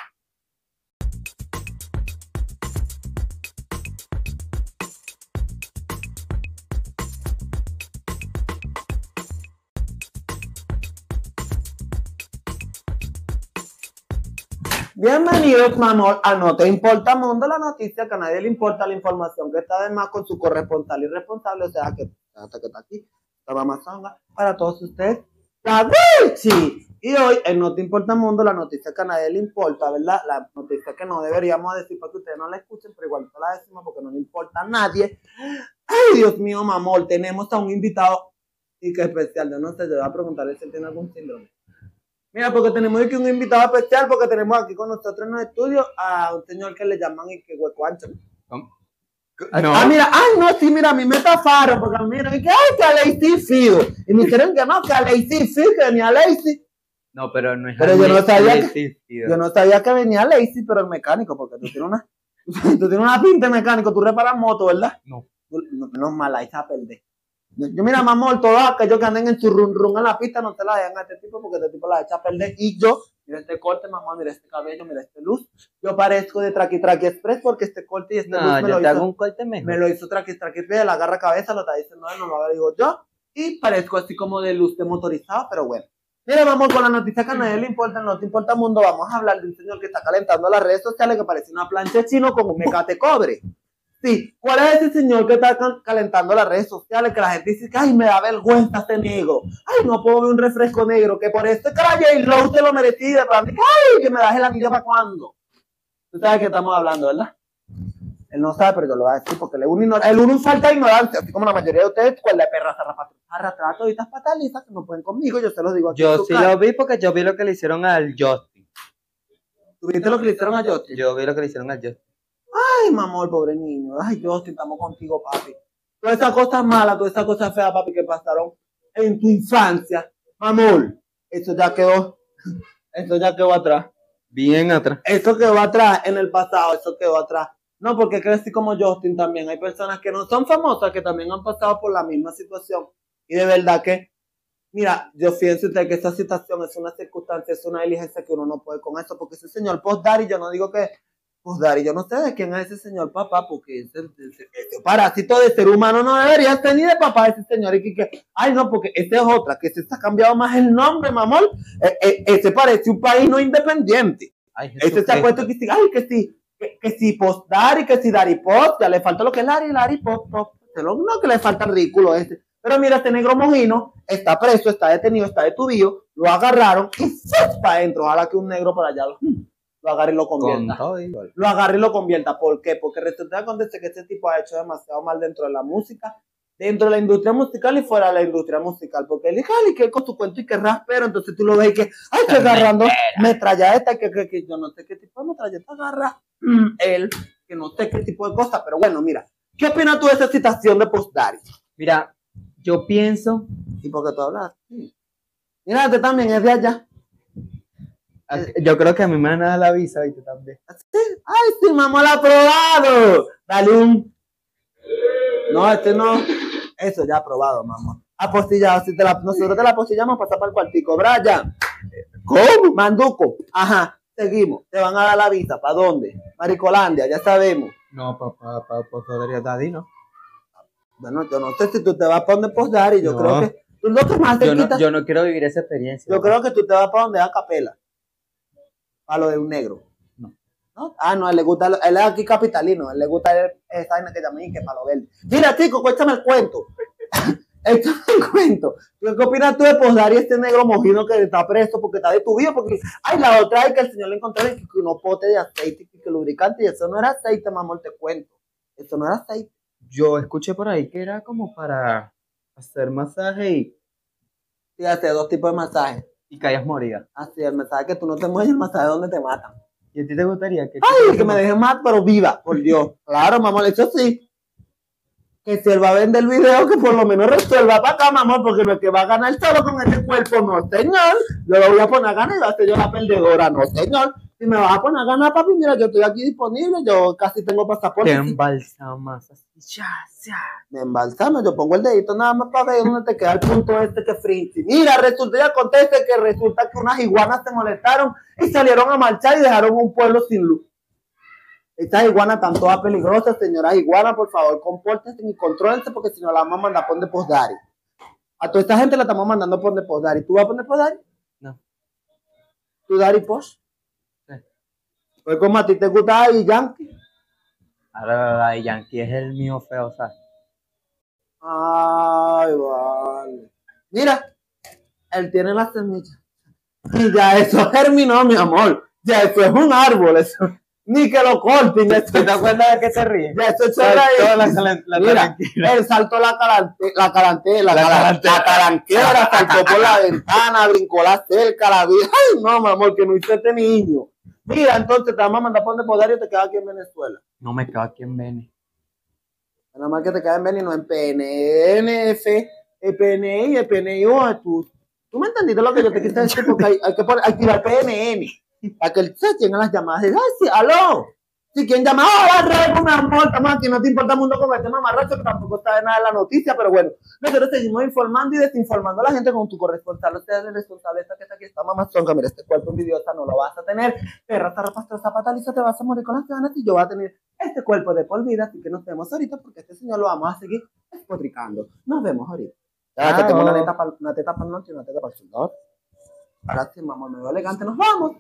Bienvenidos, mamón, a No Te Importa Mundo, la noticia que a nadie le importa, la información que está además con su corresponsal y responsable, o sea, que hasta que está aquí, estaba Mazanga, para todos ustedes, la Wilchi. Y hoy, en No Te Importa Mundo, la noticia que a nadie le importa, ¿verdad? La noticia que no deberíamos decir para que ustedes no la escuchen, pero igual te la decimos porque no le importa a nadie. Ay, Dios mío, mamón, tenemos a un invitado y que especial, yo no sé, yo voy a preguntarle si él tiene algún síndrome. Mira, porque tenemos aquí un invitado especial, porque tenemos aquí con nosotros en los estudios a un señor que le llaman y que huecuancho. ¿Cómo? Ah, No. ah, mira, ay, no, sí, mira, a mí me tafaron, porque a mí me dijeron que, ay, que a Lacey Fido. Y me dijeron que no, que a Lacey Fido, que venía Lacey. No, pero no es Pero yo no Lacey, sabía que- Lacey Fido. Yo no sabía que venía Lacey, pero el mecánico, porque tú tienes una, tú tienes una pinta de mecánico, tú reparas moto, ¿verdad? No. Tú- no, menos mal, ahí está a perder. Yo, yo, mira, mamón, todos aquellos que anden en su run run en la pista no te la dejan a este tipo porque este tipo la echa a perder. Y yo, mira este corte, mamón, mira este cabello, mira este luz. Yo parezco de Traqui Traqui Express porque este corte y este No, luz me yo lo, te hago hizo, un corte mejor. me lo hizo Traqui Traqui Express de la garra cabeza, lo está diciendo él, no lo haga, digo yo. Y parezco así como de luz de motorizado, pero bueno. Mira, vamos con la noticia que a nadie le importa, no te importa mundo. Vamos a hablar de un señor que está calentando las redes sociales que parece una plancha de chino con un mecate cobre. Sí, ¿cuál es ese señor que está cal- calentando las redes sociales? Que la gente dice que, ay, me da vergüenza este negro. Ay, no puedo ver un refresco negro, que por este cara J-Lo se lo merecía. De plan, ay, que me das el anillo para cuándo. Tú sabes que estamos hablando, ¿verdad? Él no sabe, pero yo lo voy a decir porque el uno, ignora, el uno falta ignorancia, así como la mayoría de ustedes, cual de perra arrastrar toditas patalizas que no pueden conmigo, yo se los digo aquí. en Yo su sí cara. lo vi porque yo vi lo que le hicieron al Justin. ¿Tú viste lo que le hicieron a Justin? Yo vi lo que le hicieron al Justin. Ay, mamón, pobre niño. Ay, Justin, estamos contigo, papi. Todas esas cosas malas, todas esas cosas feas, papi, que pasaron en tu infancia. Mamón, eso ya quedó, eso ya quedó atrás. Bien atrás. Eso quedó atrás en el pasado, eso quedó atrás. No, porque crecí como Justin también. Hay personas que no son famosas, que también han pasado por la misma situación. Y de verdad que, mira, yo fíjense usted que esa situación es una circunstancia, es una diligencia que uno no puede con eso, porque ese señor Post Daddy, yo no digo que Post Daddy, yo no sé de quién es ese señor papá, porque ese, ese, ese parásito de ser humano no debería ser ni de papá ese señor. Y que, que ay, no, porque esta es otra, que se está cambiado más el nombre, mamón. Eh, eh, ese parece un país no independiente. Ay, Ese se ha puesto que sí, ay, que sí, que, que sí, Post Daddy, que sí, Daddy Post, ya le falta lo que es Larry, Larry Post, Post, no que le falta el ridículo este. Pero mira, este negro mojino está preso, está detenido, está detuvido, lo agarraron y ¡fuf! Para adentro. Ojalá que un negro para allá lo, lo agarre y lo con convierta. todo igual. Lo agarre y lo convierta. ¿Por qué? Porque resulta que acontece que este tipo ha hecho demasiado mal dentro de la música, dentro de la industria musical y fuera de la industria musical. Porque él dice, ay, que con tu cuento y que raspero. Entonces tú lo ves y que, ay, que agarrando metralleta, que, que, que yo no sé qué tipo de metralleta agarra mm, él, que no sé qué tipo de cosa. Pero bueno, mira, ¿qué opinas tú de esa citación de Post Daddy? Mira, yo pienso, ¿Y por qué tú hablas? Sí. Mira, este también es de allá. yo creo que a mí me van a dar la visa, ¿viste? También. ¡Ay, sí, mamá, la ha probado! Dale un... No, este no. Eso ya aprobado, mamá. Apostillado. Si te la... Nosotros te la apostillamos, pasa para el cuartico. Brian. ¿Cómo? Manduco. Ajá. Seguimos. Te van a dar la visa. ¿Para dónde? Maricolandia, ya sabemos. No, papá, papá, podría Daddy, ¿no? Bueno, yo no sé si tú te vas para donde posar y yo No. creo que... Tú lo que más te Yo no, quitas... yo no quiero vivir esa experiencia. Yo creo que tú te vas para donde es a capela. Para lo de un negro. No. ¿No? Ah, no, él le gusta, él es aquí capitalino, él le gusta el- esa vaina que llamé y que para lo verde. Mira, chicos, cuéntame el cuento. esto es un cuento. ¿Qué opinas tú de Posdari, este negro mojino que está preso porque está detuvido? Porque, ay, la otra es que el señor le encontró que unos potes de aceite y que lubricante, y eso no era aceite, mamón, te cuento. Eso no era aceite. Yo escuché por ahí que era como para hacer masaje y, Sí, hace dos tipos de masajes. y caías morida. Así, el masaje que tú no te mueves y el masaje donde te matan. ¿Y a ti te gustaría que... Ay, que me dejen más, pero viva, por Dios. Claro, mamón, eso sí. Que si él va a vender el video, que por lo menos resuelva para acá, mamón, porque no es que va a ganar solo con este cuerpo, no, señor. Yo lo voy a poner a ganar y va a ser yo la perdedora, no, señor. Si me vas a poner a ganar, papi, mira, yo estoy aquí disponible, yo casi tengo pasaporte. Te Sí. embalsamas así, ya, ya. Me embalsama, yo pongo el dedito nada más para ver dónde te queda el punto este que frinci. Mira, resulta y acontece que resulta que unas iguanas se molestaron y salieron a marchar y dejaron un pueblo sin luz. Estas iguanas están todas peligrosas, señoras iguanas, por favor, compórtense y contrólense porque si no la vamos a mandar a poner Posdari. A toda esta gente la estamos mandando a poner Posdari. ¿Tú vas a poner Posdari? No. ¿Tú Dari Posh? Sí. Pues como a ti te gusta ahí Yankee. Ahora el Yankee es el mío feo, ¿sabes? Ay, vale. Mira, él tiene las semillas. Y ya eso terminó, mi amor. Ya eso es un árbol, eso. Ni que lo corten. Ya eso, ¿Te das cuenta de que te ríes? ya eso es Toda ahí. la, calen- la Mira, calentura. él saltó la calante, la calantela, la, La cala- calantera. la calanquera, saltó por la ventana, brincó la cerca, la vi. Ay, no, mi amor, que no hizo este niño. Mira, entonces te vamos a mandar por Podario y te quedas aquí en Venezuela. No me quedo aquí en Beni. Nada más que te quedas en Beni, no en P N N F, el P N I, el P N I O, tú, tú me entendiste lo que yo te quise decir, porque hay, hay que poner, hay que ir al P N N, para que el se lleguen las llamadas, y, ay, sí, aló, si quien llama, hola, Rego, mi amor, estamos aquí, no te importa el mundo con este mamarracho, que tampoco está de nada en la noticia, pero bueno, nosotros seguimos informando y desinformando a la gente con tu corresponsal, usted es el responsable, esta que está aquí, esta mamazonga, mira, este cuerpo envidiosa no lo vas a tener, perra, zarrapastrosa, pataliza, te vas a morir con las ganas, y yo voy a tener este cuerpo de por vida, así que nos vemos ahorita, porque este señor lo vamos a seguir despotricando, nos vemos ahorita. Ya que tengo una teta para una teta para el noche y una teta para el sudor. Ahora sí, mamá, me veo elegante, nos vamos.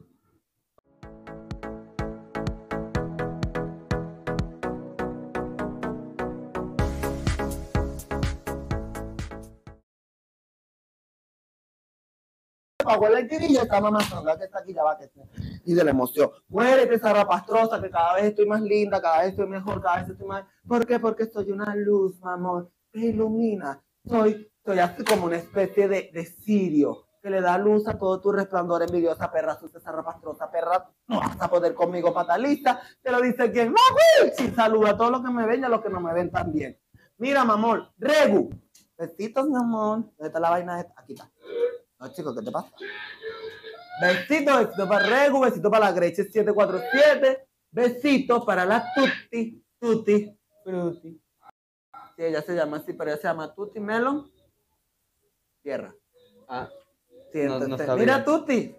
Apagó la tirilla, esta mamá songa que está aquí, ya va que y de la emoción. Muérete, zarrapastrosa, que cada vez estoy más linda, cada vez estoy mejor, cada vez estoy más. ¿Por qué? Porque soy una luz, mamón, que ilumina. Soy, soy así como una especie de, de cirio que le da luz a todo tu resplandor, envidiosa perra, sucia, zarrapastrosa, perra. No vas a poder conmigo, fatalista. Te lo dice quien. ¡No, güey! Sí, saluda a todos los que me ven y a los que no me ven también. Mira, mamón, Regu. Besitos, mi amor. ¿Dónde está la vaina esta? Aquí está. No, chicos, ¿qué te pasa? Besito, besito para Regu, besito para la Greche siete cuatro siete, besito para la Tutti, Tutti, Frutti. Sí, ella se llama así, pero ella se llama Tutti Melon Tierra. Ah, Sí, no- no entonces, sabía. mira Tutti.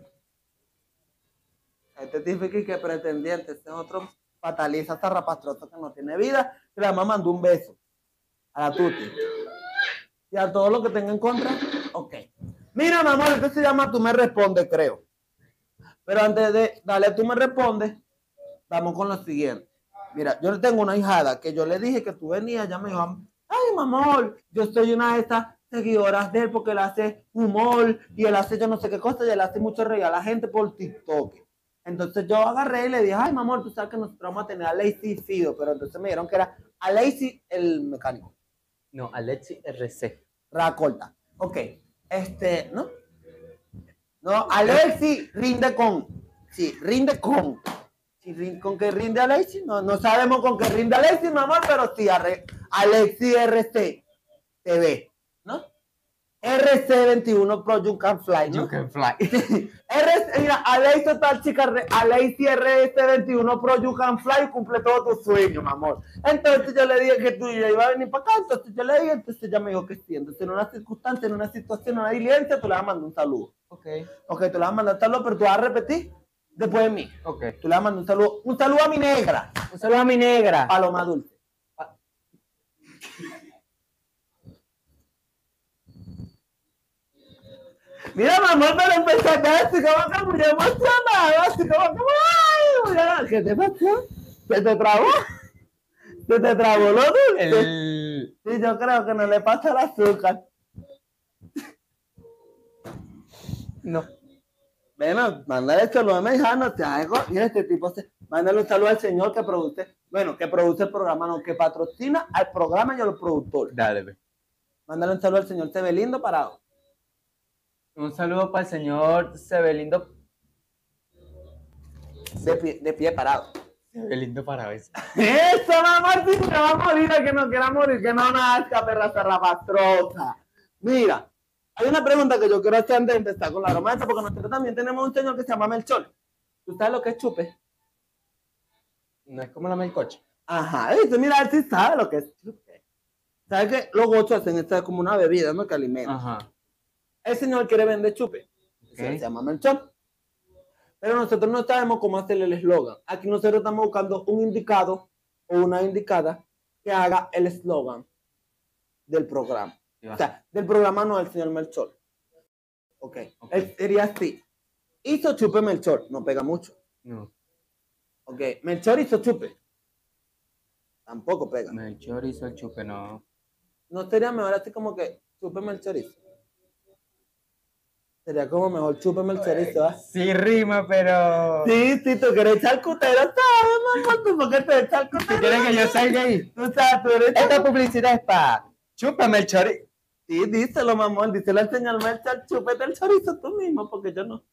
Este tipo que es pretendiente, este es otro fataliza zarrapastroso que no tiene vida, que la mamá mandó un beso a la Tutti. Y a todos los que tengan en contra, ok. Mira, mi amor, esto se llama Tú me respondes, creo. Pero antes de dale, tú me respondes, vamos con lo siguiente. Mira, yo tengo una hijada que yo le dije que tú venías, ya me dijo, ay, mi amor, yo soy una de estas seguidoras de él porque él hace humor y él hace yo no sé qué cosa y él hace mucho reír a la gente por TikTok. Entonces yo agarré y le dije, ay, mi amor, tú sabes que nosotros vamos a tener a Lazy y Fido, pero entonces me dijeron que era a Lazy el mecánico. no, Alexi R C. Racorta. Ok. Este, ¿no? No, Alexi rinde con. Sí, rinde con. Sí, rin- ¿con qué rinde Alexi? No, no sabemos con qué rinde Alexi, mi amor, pero sí, arre- Alexi R C T V, ¿no? R C veintiuno Pro You Can Fly, ¿no? You can fly. R C, mira, Alexi tal chica, re- Alexi R S veintiuno Pro You Can Fly cumple todos tus sueños, mi amor. Entonces yo le dije que tú ya iba a venir para acá, entonces yo le dije, entonces ella me dijo que sí. Entonces en una circunstancia, en una situación, en una diligencia, tú le vas a mandar un saludo. Ok, Ok, tú le vas a mandar un saludo, pero tú vas a repetir después de mí. ok. Tú le vas a mandar un saludo, un saludo a mi negra, Un saludo a mi negra. a lo más dulce. Mira, mamá, pero empezaste así como que muy emocionada, así como que, ay, mira, ¿qué te pasó? ¿Se te trabó? Se te trabó lo dulce. El... Sí, yo creo que no le pasa el azúcar. No. Bueno, mándale saludo a mi hija, no te hagas. Mira, este tipo, se... mándale un saludo al señor que produce, bueno, que produce el programa, no, que patrocina al programa y al productor. Dale, ve. Mándale un saludo al señor Sebelindo Parado. Un saludo para el señor Sebelindo. De pie, de pie parado. Sebelindo para eso. Eso, mamá, sí, que va a morir, que no quiera morir, que no nazca, perra zarrapastrosa. Mira, hay una pregunta que yo quiero hacer antes de empezar con la romance, porque nosotros también tenemos un señor que se llama Melchor. ¿Tú sabes lo que es chupe? No es como la melcocha. Ajá, ¿viste? Mira, él sí sabe lo que es chupe. ¿Sabes qué? Los gochos hacen esta como una bebida, ¿no? Que alimenta. Ajá. El señor quiere vender chupe. Okay. Se llama Melchor. Pero nosotros no sabemos cómo hacerle el eslogan. Aquí nosotros estamos buscando un indicado o una indicada que haga el eslogan del programa. O sea, del programa no del señor Melchor. Ok. Okay. Él sería así. Hizo chupe Melchor. No pega mucho. No. Ok. Melchor hizo chupe. Tampoco pega. Melchor hizo el chupe, no. No sería mejor así como que chupe Melchor hizo. Sería como mejor chupe Melchor hizo, ¿ah? Sí rima, pero... Sí, sí, tú quieres echar cutero, ¿sabes, mamá? ¿Tú por qué te echas el cutero? ¿Tú quieres que yo salga ahí? Tú sabes, tú eres... Esta publicidad es para... Chúpame el chorizo. Sí, díselo, mamón, díselo al señor Melchor, chúpete el chorizo tú mismo, porque yo no.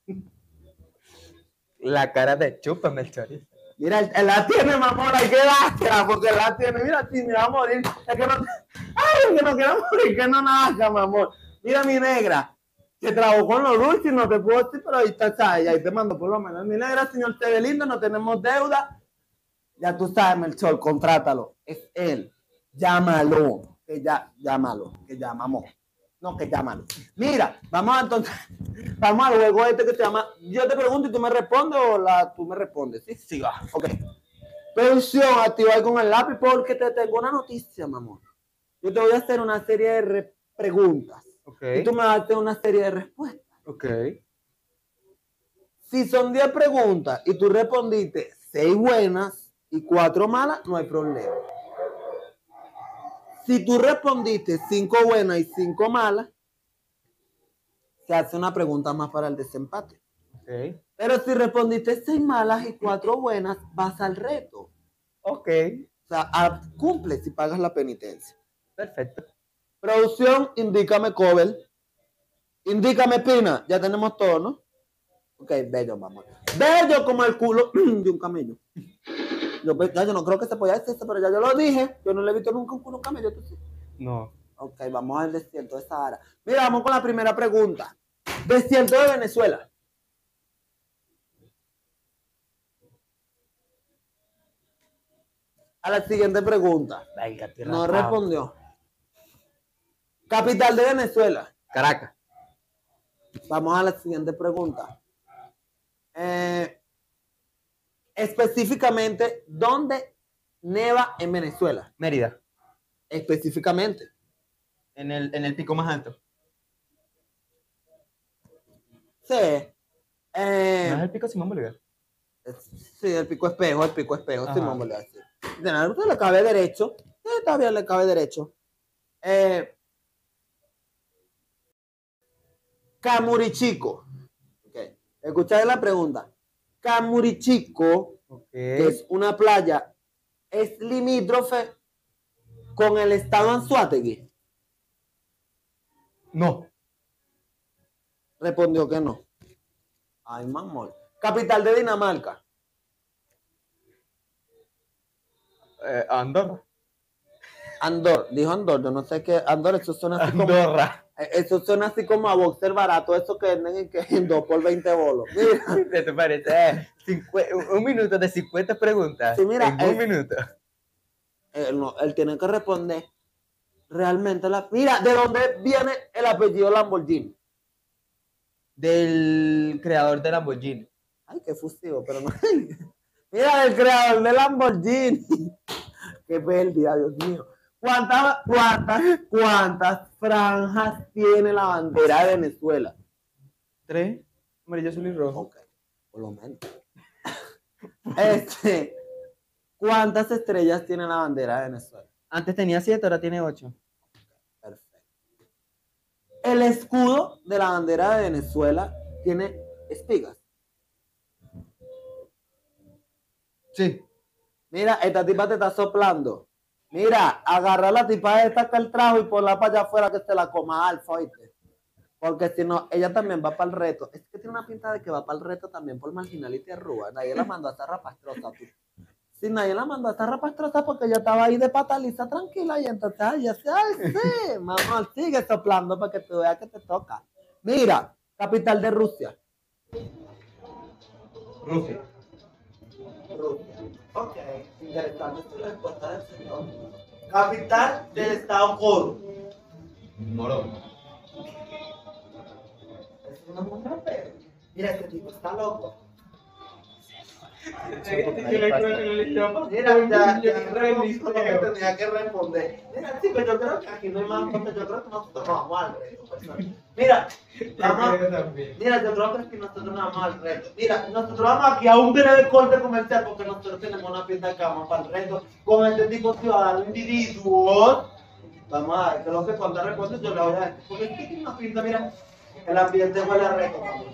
La cara de chúpame el chorizo. Mira, él, él la tiene, mamón, hay que dársela, porque él la tiene. Mira, sí, me va a morir. Es que no... Ay, que no quiero morir, que no nazca, mamón. Mira, mi negra, que trabajó con los dulces, no te puedo decir, pero ahí está, ¿sabes? Y ahí te mando por lo menos. Mi negra, señor Sebelindo, no tenemos deuda. Ya tú sabes, Melchor, contrátalo. Es él. Llámalo. Que ya, llámalo, que llamamos. No, que llámalo. Mira, vamos a entonces, vamos al juego este que se llama, yo te pregunto y tú me respondes o la, tú me respondes, ¿sí? Sí, va, ok. Producción, activa ahí con el lápiz porque te tengo una noticia, mamón. Yo te voy a hacer una serie de re- preguntas Ok. y tú me vas a hacer una serie de respuestas. Ok. Si son diez preguntas y tú respondiste seis buenas y cuatro malas, no hay problema. Si tú respondiste cinco buenas y cinco malas, se hace una pregunta más para el desempate. Ok. Pero si respondiste seis malas y cuatro buenas, vas al reto. Ok. O sea, a- cumple si pagas la penitencia. Perfecto. Producción, indícame cover. Indícame pina. Ya tenemos todo, ¿no? Ok, bello, mamá. Bello como el culo de un camello. Yo, pues, ya, yo no creo que se podía hacer eso, pero ya yo lo dije. Yo no le he visto nunca un culo de un camello. ¿Tú sí? No. Ok, vamos al desierto de Sahara. Mira, vamos con la primera pregunta. Desierto de Venezuela. A la siguiente pregunta. No respondió. Capital de Venezuela. Caracas. Vamos a la siguiente pregunta. Eh, específicamente, ¿dónde neva en Venezuela? Mérida. Específicamente. En el, en el pico más alto. Sí. Eh, ¿No es el pico Simón Bolívar? Sí, el pico espejo, el pico espejo, Ajá. Simón Bolívar. Sí. De nada, usted le cabe derecho. Sí, está bien, le cabe derecho. Eh, Camurichico. Okay. Escuchad la pregunta. Camurichico, Ok. que es una playa, es limítrofe con el estado Anzoátegui. No. Respondió que no. Ay, mamón. Capital de Dinamarca. Eh, Andorra. Andor, dijo Andor, yo no sé qué, Andor, eso suena así como, Andorra. eh, eso suena así como a boxer barato, eso que venden en, que, en dos por veinte bolos. Mira, ¿Qué te parece? Eh, cincue- un- un minuto de cincuenta preguntas. Sí, mira, en es- un minuto. él, no, él tiene que responder realmente la... Mira, ¿de dónde viene el apellido Lamborghini? Del creador de Lamborghini. Ay, qué fusivo, pero no. Mira, el creador de Lamborghini. Qué pérdida, Dios mío. ¿Cuántas, cuántas, cuántas franjas tiene la bandera de Venezuela? Tres. Amarillo, azul y rojo. Ok, por lo menos. Este, ¿Cuántas estrellas tiene la bandera de Venezuela? Antes tenía siete, ahora tiene ocho. Perfecto. El escudo de la bandera de Venezuela tiene espigas. Sí. Mira, esta tipa te está soplando. Mira, agarra la tipa esta que el trajo y ponla para allá afuera que se la coma Alfa, ¿oíste? Porque si no, ella también va para el reto. Es que tiene una pinta de que va para el reto también por marginality arruga. Nadie la mandó a estar rapastrosa, tú. Sí, nadie la mandó a estar rapastrosa porque ella estaba ahí de pataliza tranquila y entonces, ay, ya sé, ay, sí, mamá, sigue soplando para que tú veas que te toca. Mira, capital de Rusia. Rusia. Rusia. Ok, interesante tu respuesta del señor. Capital del estado Coro. Morón. Es una mujer fea. Mira, este tipo está loco. Mira, ya, ya respondió lo que tenía que responder. Mira, chicos, yo creo que aquí no hay más cosas. Yo creo que nosotros nos vamos al reto. Pues. Mira, vamos, mira, yo creo que aquí nosotros nos vamos al reto. Mira, nosotros vamos aquí a un breve corte comercial porque nosotros tenemos una fiesta de cama para el reto con este tipo de ciudadanos individuos. Vamos a ver, creo que cuando responde yo le voy a decir. Porque es que tiene una pinta, mira, el ambiente huele a reto. Vamos.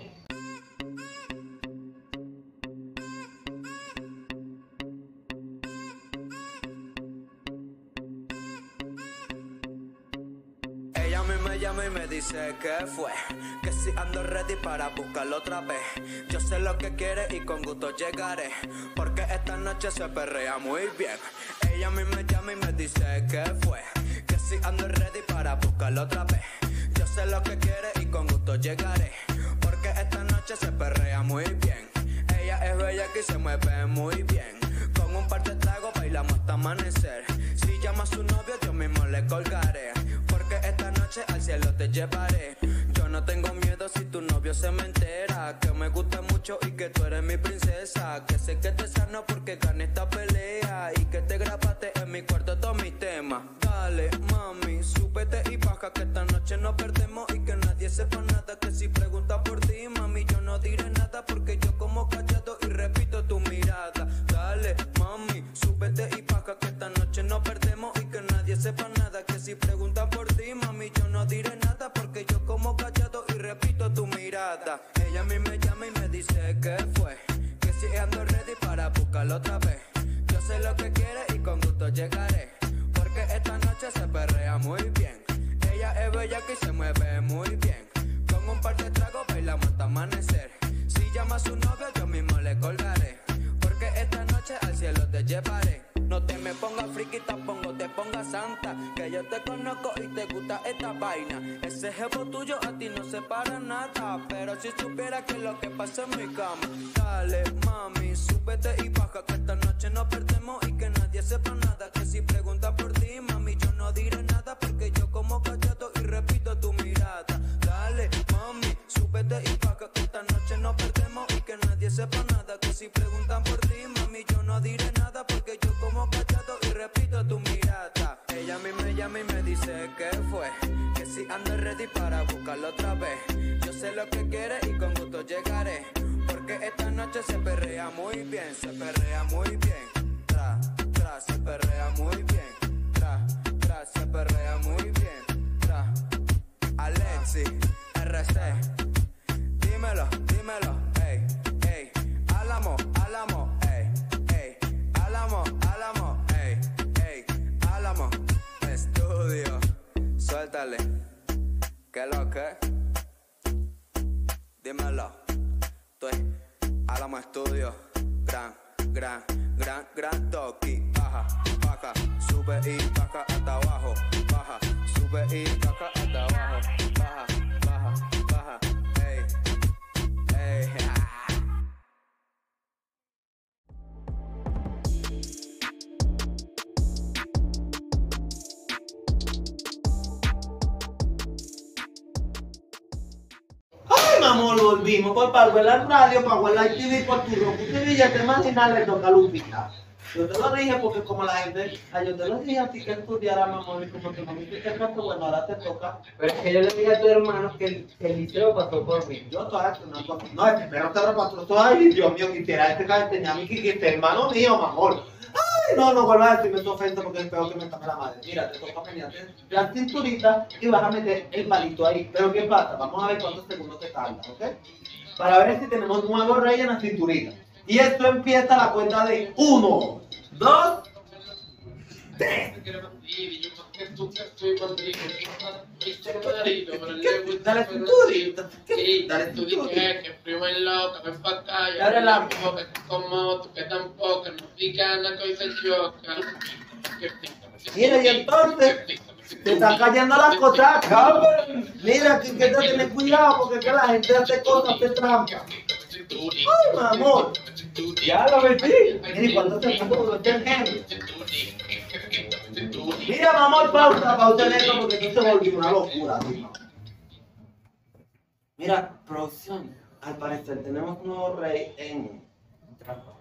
Ella a mí me llama y me dice que fue, que si ando ready para buscarlo otra vez. Yo sé lo que quiere y con gusto llegaré, porque esta noche se perrea muy bien. Ella a mí me llama y me dice que fue, que si ando ready para buscarlo otra vez. Yo sé lo que quiere y con gusto llegaré, porque esta noche se perrea muy bien. Ella es bella que se mueve muy bien, con un par de tragos bailamos hasta amanecer. Si llama a su novio yo mismo le colgaré, porque esta noche al cielo te llevaré. Yo no tengo miedo si tu novio se me entera, que me gusta mucho y que tú eres mi princesa. Que sé que te sano porque gané esta pelea y que te grabaste en mi cuarto todos mis temas. Dale, mami, súbete y baja que esta noche no perdemos y que nadie sepa nada. Que si pregunta por ti, mami, yo no diré nada porque yo como callado y repito tu mirada. Dale, mami, súbete y baja que esta noche no perdemos y que nadie sepa nada. Que si preguntan por ti, mami, yo no diré nada porque yo como callado y repito tu mirada. Ella a mí me llama y me dice que fue, que si ando ready para buscarlo otra vez. Yo sé lo que quiere y con gusto llegaré, porque esta noche se perrea muy bien. Ella es bella que se mueve muy bien, con un par de tragos bailamos hasta amanecer. Si llama a su novio yo mismo le colgaré, porque esta noche al cielo te llevaré. No te me pongas friki, tampoco te pongas santa, que yo te conozco y te gusta esta vaina. Ese jefe tuyo a ti no se para nada, pero si supiera que lo que pasa en mi cama. Dale, mami, súbete y baja que esta noche no perdemos y que nadie sepa nada. Que si pregunta por ti, mami, yo no diré nada porque yo como callado y repito tu mirada. Dale, mami, súbete y baja que esta noche no perdemos y que nadie sepa nada. Que si preguntan por ti, mami, yo no diré nada porque yo como callado y repito tu mirada. Ella a mí me llama y me dice que fue, que si ando ready para buscarlo otra vez. Yo sé lo que quiere y con gusto llegaré, porque esta noche se perrea muy bien, se perrea muy bien. Tra, tra, se perrea muy bien. Tra, tra, se perrea muy bien. Tra, Alexi, R C, dímelo, dímelo, ey, ey, Álamo, Álamo, ey, ey, Álamo, Álamo, ey, ey, Álamo, estudio, suéltale, ¿qué lo que? Dímelo, estoy Álamo Estudio, gran, gran, gran, gran toki, baja, baja, sube y baja hasta abajo, baja, sube y baja hasta abajo, baja, baja, baja, ey, ey, Ay, mamón, volvimos por Pago en la radio, Pago en la T V, por tu Roku T V, ya te imaginas, le toca a Lupita. Yo te lo dije porque como la gente, ay, yo te lo dije a ti que estudiara, mamón, y como que no me hiciste caso, bueno, ahora te toca. Pero es que yo le dije a tu hermano que el, que el liceo pasó por mí. Yo todavía haciendo una cosa. No, este perro te repasó. Ay, Dios mío, quisiera este que tenía a mi Kiki, este hermano mío, mamón. Ay, No, no vuelvas a decirme tu ofensa porque es peor que me tame la madre. Mira, te toca peinarte la cinturita y vas a meter el palito ahí. Pero ¿qué pasa? Vamos a ver cuántos segundos te tarda, ¿ok? Para ver si tenemos nuevo rey en la cinturita. Y esto empieza la cuenta de uno, dos, tres. Dale cinturita. Dale cinturita. Que primo es loca, ven pa' acá, yo Dale la- como que como tú que tampoco, no digan la cosa choca. Mira, y entonces te están cayendo las cosas, cabrón. Mira, que, que te tienes cuidado porque es que la gente hace cosas, hace trampa. Ay, mi amor. Ya lo metí. Mira, ¿y cuánto te pudo meter Henry? Mira, mi amor, pausa, pausa en esto porque esto se volvió una locura. ¿Sí? Mira, producción, al parecer tenemos un nuevo rey en trampa.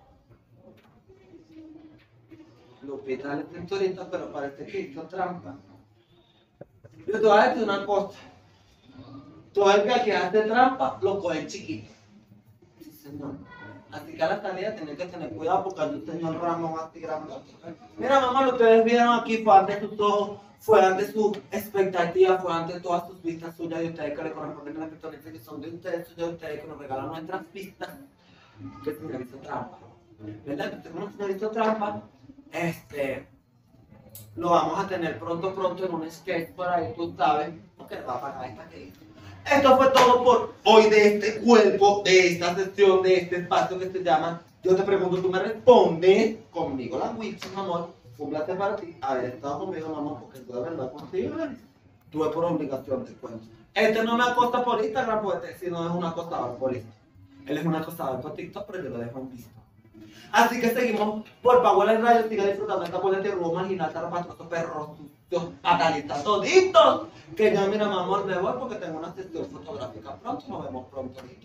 Lupita le cinturita, pero parece que hizo trampa. Yo te voy a decir una cosa. Todo el que hace trampa lo coge chiquito. Sí, señor. Así que a la salida tienen que tener cuidado porque hay un señor Ramón así grande. Mira, mamá, lo que ustedes vieron aquí fue ante sus ojos, fue ante su expectativa, fue ante todas sus vistas suyas de ustedes que le corresponden a las personas que son de ustedes, suyas de ustedes que nos regalan nuestras vistas. Que el señor hizo trampa. ¿Verdad? Entonces, como el señor hizo trampa, este, lo vamos a tener pronto, pronto en un sketch por ahí, tú sabes, porque le va a pagar esta que hizo. Esto fue todo por hoy de este cuerpo, de esta sesión, de este espacio que se llama Yo te pregunto, tú me respondes. Conmigo la Witch, mi amor. Fue un placer para ti haber estado conmigo, mi amor, porque tú de verdad contigo, tuve por obligación, te cuento. Este no me acosta por Instagram, pues este sí no es un acosador por Instagram. Él es un acosador por TikTok, pero yo lo dejo en visto. Así que seguimos por Power en Radio. Siga disfrutando esta polete rubo marginal, tarapastrosos, perros, sucios, fatalistas, toditos. Que ya, mira, mi amor, me voy porque tengo una sesión fotográfica pronto. Nos vemos pronto ahorita.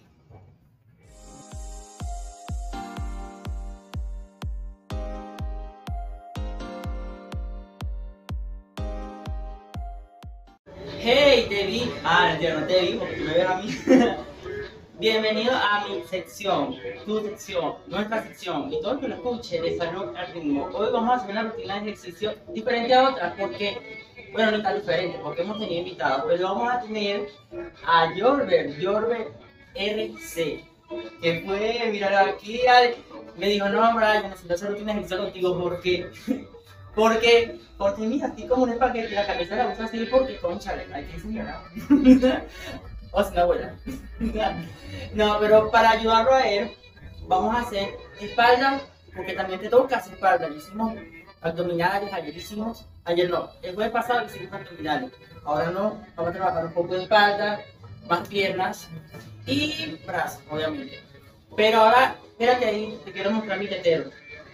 Hey, te vi. Ah, mentira, no te vi porque tú me ves a mí. Bienvenido a mi sección, tu sección, nuestra sección y todo el que lo escuche de Salud al Ritmo. Hoy vamos a hacer una rutina de ejercicio diferente a otras porque, bueno, no tan diferente porque hemos tenido invitados, pero vamos a tener a Jorbert, Jorbert R C, que fue, mira, aquí al- me dijo, no, Brian, necesito hacer rutina de ejercicio contigo porque, porque, porque mira, así como un espagueti, la cabeza la usa así porque, conchale, hay que enseñar. O si no, bueno. No, pero para ayudarlo a él, vamos a hacer espalda, porque también te toca hacer espalda. Hicimos abdominales, ayer hicimos, ayer no, el jueves pasado hicimos abdominales. Ahora no, vamos a trabajar un poco de espalda, más piernas y brazos, obviamente. Pero ahora, espérate ahí, te quiero mostrar mi tetero.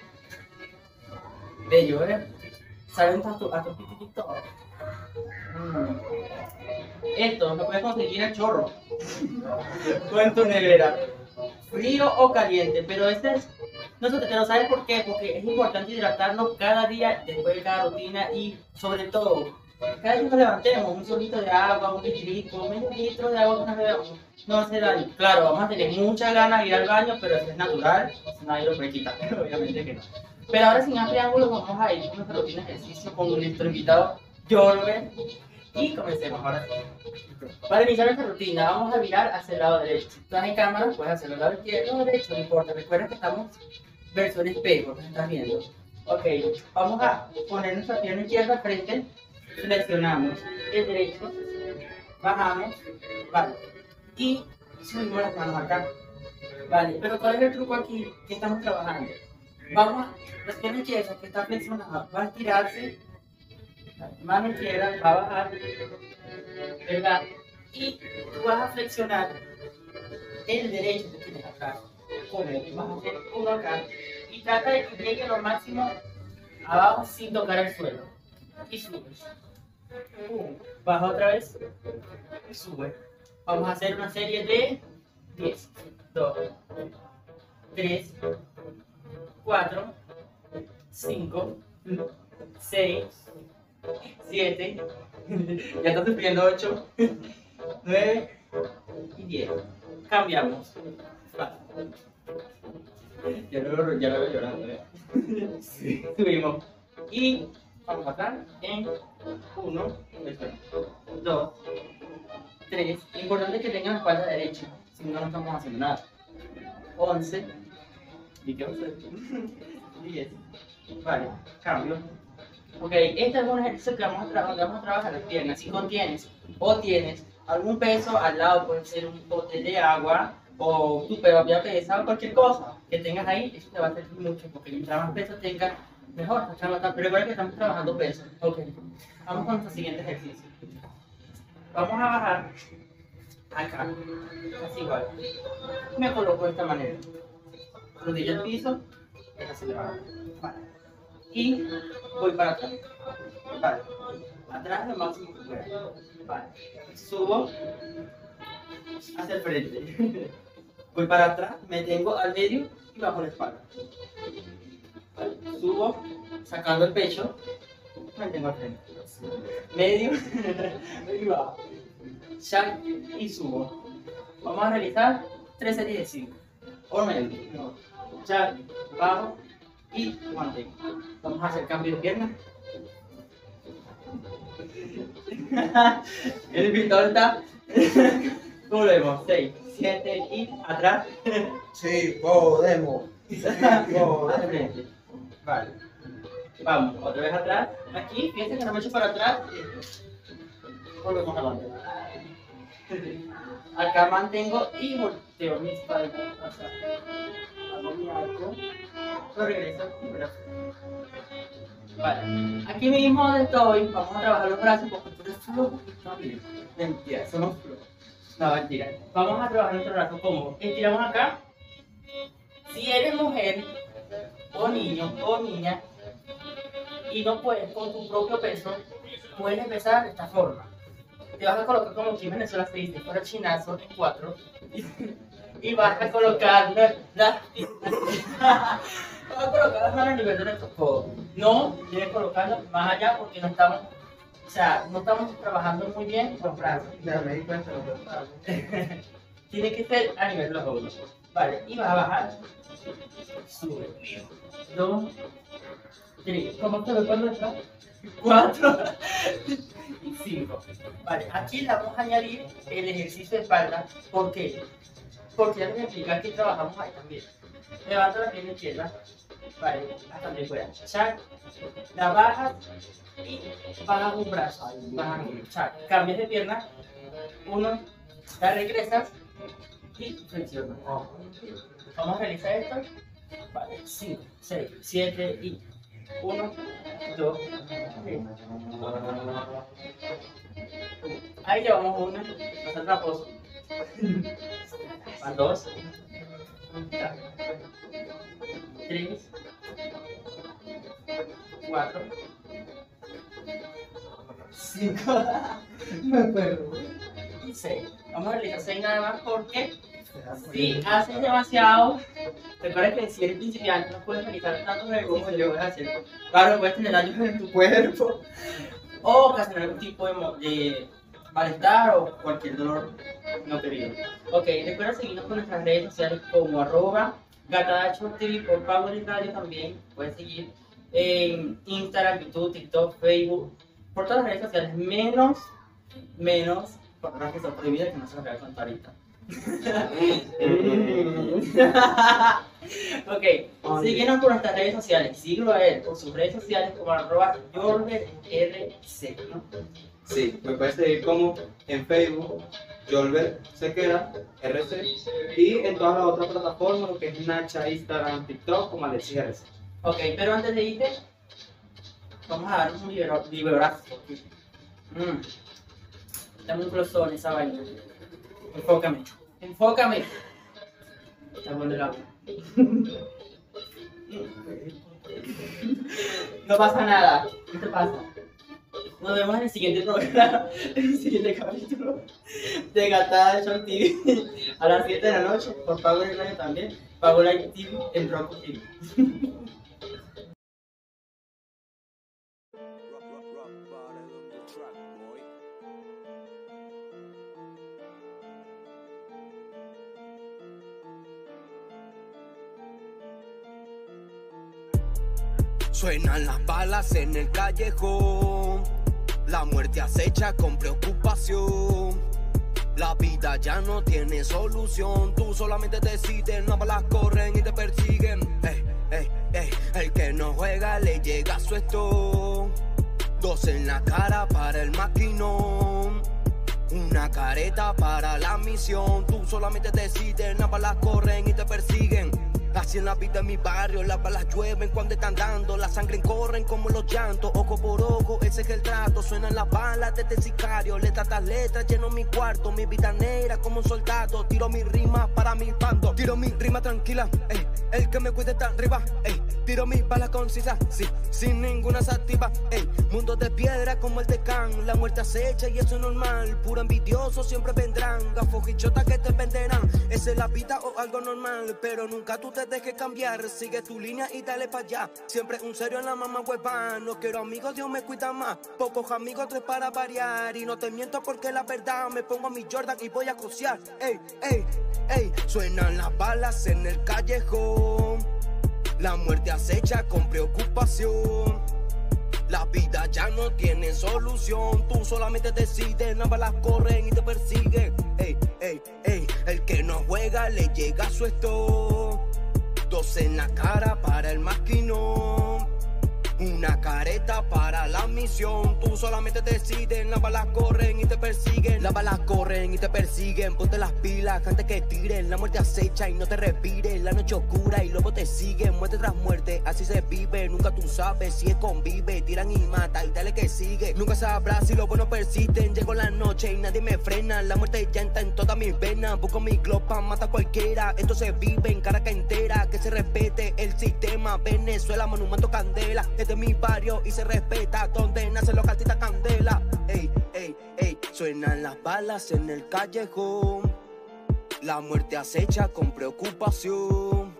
Bello, ¿eh? ¿Saben a tu, a tu pititito? Mm. Esto lo puedes conseguir en chorro o en tu nevera, frío o caliente, pero este es, no sé, te lo sabes por qué, porque es importante hidratarnos cada día después de cada rutina y sobre todo, cada vez que nos levantemos, un solito de agua, un litrito, medio litro de agua que nos bebamos, no hace daño. Claro, vamos a tener muchas ganas de ir al baño, pero eso es natural, eso nadie lo puede quitar, obviamente que no. Pero ahora sin más preámbulos vamos a ir con nuestra rutina de ejercicio con nuestro invitado Jorbert. Y comencemos ahora sí. Para iniciar nuestra rutina, vamos a virar hacia el lado derecho. Si estás en cámara, puedes hacerlo al lado izquierdo o derecho, no importa. Recuerda que estamos verso el espejo, que estás viendo. Ok, vamos a poner nuestra pierna izquierda al frente, flexionamos el derecho, bajamos, vale. Y subimos las manos acá. Vale, pero ¿cuál es el truco aquí que estamos trabajando? Vamos a, la pierna izquierda que está flexionada va a estirarse. Mano izquierda va a bajar, ¿verdad? Y tú vas a flexionar el derecho que tienes acá. Como vas a hacer uno acá. Y trata de que llegue lo máximo abajo sin tocar el suelo. Y subes. Pum. Baja otra vez. Y sube. Vamos a hacer una serie de diez, dos, tres, cuatro, cinco, seis, siete, ya estás sufriendo ocho, nueve y diez. Cambiamos. Va. Ya lo, ya lo veo llorando, ¿eh? Subimos. Y vamos a atrás en uno, dos, tres. Importante que tengan la espalda derecha, si no, no estamos haciendo nada. once. ¿Y qué once? diez. Vale, cambio. Ok, este es un ejercicio que vamos a, tra vamos a trabajar las piernas. Si contienes o tienes algún peso al lado, puede ser un bote de agua o tu propia pesa o cualquier cosa que tengas ahí, eso te va a servir mucho porque mientras más peso tengas, mejor. Pero recuerda que estamos trabajando peso. Ok, vamos con nuestro siguiente ejercicio. Vamos a bajar acá, así igual. Me coloco de esta manera. Rodilla al piso, es así de abajo. Vale. Y voy para atrás. Vale. Atrás lo máximo que pueda. Vale. Subo hacia el frente. Voy para atrás, me tengo al medio y bajo la espalda. Vale. Subo, sacando el pecho, me tengo al frente. Medio y bajo. Shag y subo. Vamos a realizar tres series de cinco. O medio. Shag, bajo y mantengo. Vamos a hacer cambio de pierna. El invitado está. ¿Cómo lo vemos? seis, siete y atrás. Sí, podemos. Al frente. Vale. Vamos, otra vez atrás. Aquí, fíjense que no me echo para atrás. Volvemos adelante. Acá mantengo y volteo mi espalda. Hacia. Hago mi arco. Lo regreso. Vale. Aquí mismo donde estoy, vamos a trabajar los brazos porque tú eres flojo. No, mentira, somos flojos. No, mentira. Vamos a trabajar nuestro brazo cómodo. Estiramos acá. Si eres mujer, o niño, o niña, y no puedes con tu propio peso, puedes empezar de esta forma. Te vas a colocar como aquí en Venezuela se dice, fuera chinazo en cuatro. Y vas a colocar las vas a colocar las manos a nivel de nuestro codo. No debes colocarlas más allá porque no estamos, o sea, no estamos trabajando muy bien los brazos. Ya me di cuenta de lo que pasa. Tiene que ser a nivel de los hombros. Vale, y vas a bajar. Sube. Dos. Tres. ¿Cómo te ves cuando estás? Cuatro. Y cinco. Vale, aquí le vamos a añadir el ejercicio de espalda. ¿Por qué? Porque ya les voy a explicar que trabajamos ahí también. Levanta la pierna izquierda. Vale, hasta donde pueda. Chac. La bajas y bajas un brazo. Bajas un chac. Cambias de pierna. Uno. La regresas y flexionas. Vamos a realizar esto. Vale, cinco, seis, siete y uno, dos, tres. Ahí llevamos una, no está traposo. Van dos, tres, cuatro, cinco, me acuerdo, y seis. Vamos a realizar seis nada más porque si haces demasiado, recuerda que si eres principiante no puedes realizar tantos ejercicios yo voy a hacer. Claro, puedes tener daños en tu cuerpo o ocasionar algún tipo de, de malestar o cualquier dolor no querido. Ok, recuerda seguirnos con nuestras redes sociales como arroba gatadachotv por Power Radio también. Puedes seguir en Instagram, YouTube, TikTok, Facebook, por todas las redes sociales, menos, menos, por las que son prohibidas que no se las voy a contar ahorita. Ok, síguenos por nuestras redes sociales, síguelo a él por sus redes sociales como arroba yorberrc, ¿no? Sí, me puedes seguir como en Facebook, Yolver Sequera, R C, y en todas las otras plataformas, lo que es Snapchat, Instagram, TikTok, como Alexis R C. Ok, pero antes de irte, vamos a dar un liberazo. Mm. Dame un close esa vaina. Enfócame. Enfócame. Está bueno el agua. No pasa nada. No te pasa. Nos vemos en el siguiente programa, en el siguiente capítulo de Gatada Show T V a las siete de la noche por Power Radio también. Power Radio T V en Roku T V. Suenan las balas en el callejón, la muerte acecha con preocupación. La vida ya no tiene solución, tú solamente decides, las balas corren y te persiguen. Ey, ey, ey, el que no juega le llega su stop. Dos en la cara para el maquinón, una careta para la misión. Tú solamente decides, las balas corren y te persiguen. Así en la vida en mi barrio, las balas llueven cuando están dando, la sangre corren como los llantos, ojo por ojo, ese es el trato. Suenan las balas de este sicario, letra tras letra, lleno mi cuarto, mi vida negra como un soldado. Tiro mis rimas para mi bando, tiro mi rima tranquila, ey, el que me cuide está arriba, ey, tiro mis balas concisas, sí, sin ninguna sativa, ey, mundo de piedra como el de Can, la muerte acecha y eso es normal, puro envidioso siempre vendrán, gafojichotas que te venderán, esa es la vida o algo normal, pero nunca tú te dejes cambiar, sigue tu línea y dale para allá, siempre un serio en la mamá hueva, no quiero amigos, Dios me cuida más, pocos amigos, tres para variar, y no te miento porque la verdad, me pongo a mi Jordan y voy a cociar, ey, ey, ey, suenan las balas en el callejón, la muerte acecha con preocupación. La vida ya no tiene solución, tú solamente decides, las balas corren y te persiguen. Ey, ey, ey, el que no juega le llega su stop. Dos en la cara para el maquinón, una careta para la misión. Tú solamente decides, las balas corren y te persiguen. Las balas corren y te persiguen, ponte las pilas antes que tiren. La muerte acecha y no te respires, la noche oscura y luego te siguen. Muerte tras muerte, así se vive, nunca tú sabes si es convive. Tiran y mata y dale que sigue, nunca sabrás si los buenos persisten. Llego la noche y nadie me frena, la muerte ya entra en todas mis venas. Busco mi glopa, mata a cualquiera, esto se vive en Caracas entera. Que se respete el sistema, Venezuela, monumento candela. De mi barrio y se respeta donde nacen los cartitas candela. Ey, ey, ey, suenan las balas en el callejón, la muerte acecha con preocupación.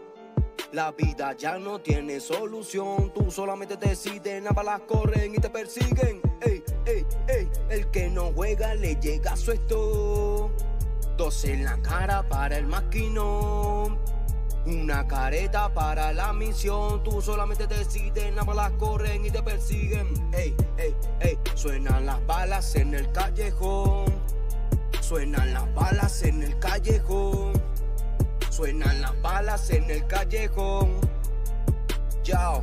La vida ya no tiene solución, tú solamente decides, las balas corren y te persiguen. Ey, ey, ey, el que no juega le llega su stop. Dos en la cara para el maquinón, una careta para la misión. Tú solamente decides, las balas corren y te persiguen. Ey, ey, ey, suenan las balas en el callejón, suenan las balas en el callejón, suenan las balas en el callejón. Chao.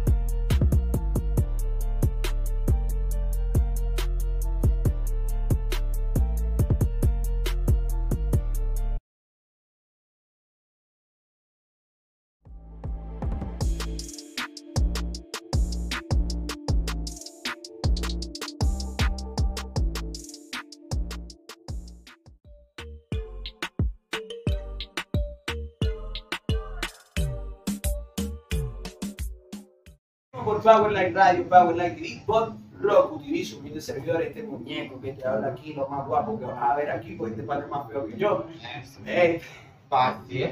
Por Powerline Radio, Powerline T V, por Roku T V, su humilde servidor, este muñeco que te habla aquí, lo más guapo que vas a ver aquí, porque este padre es más feo que yo. Eh, Fácil.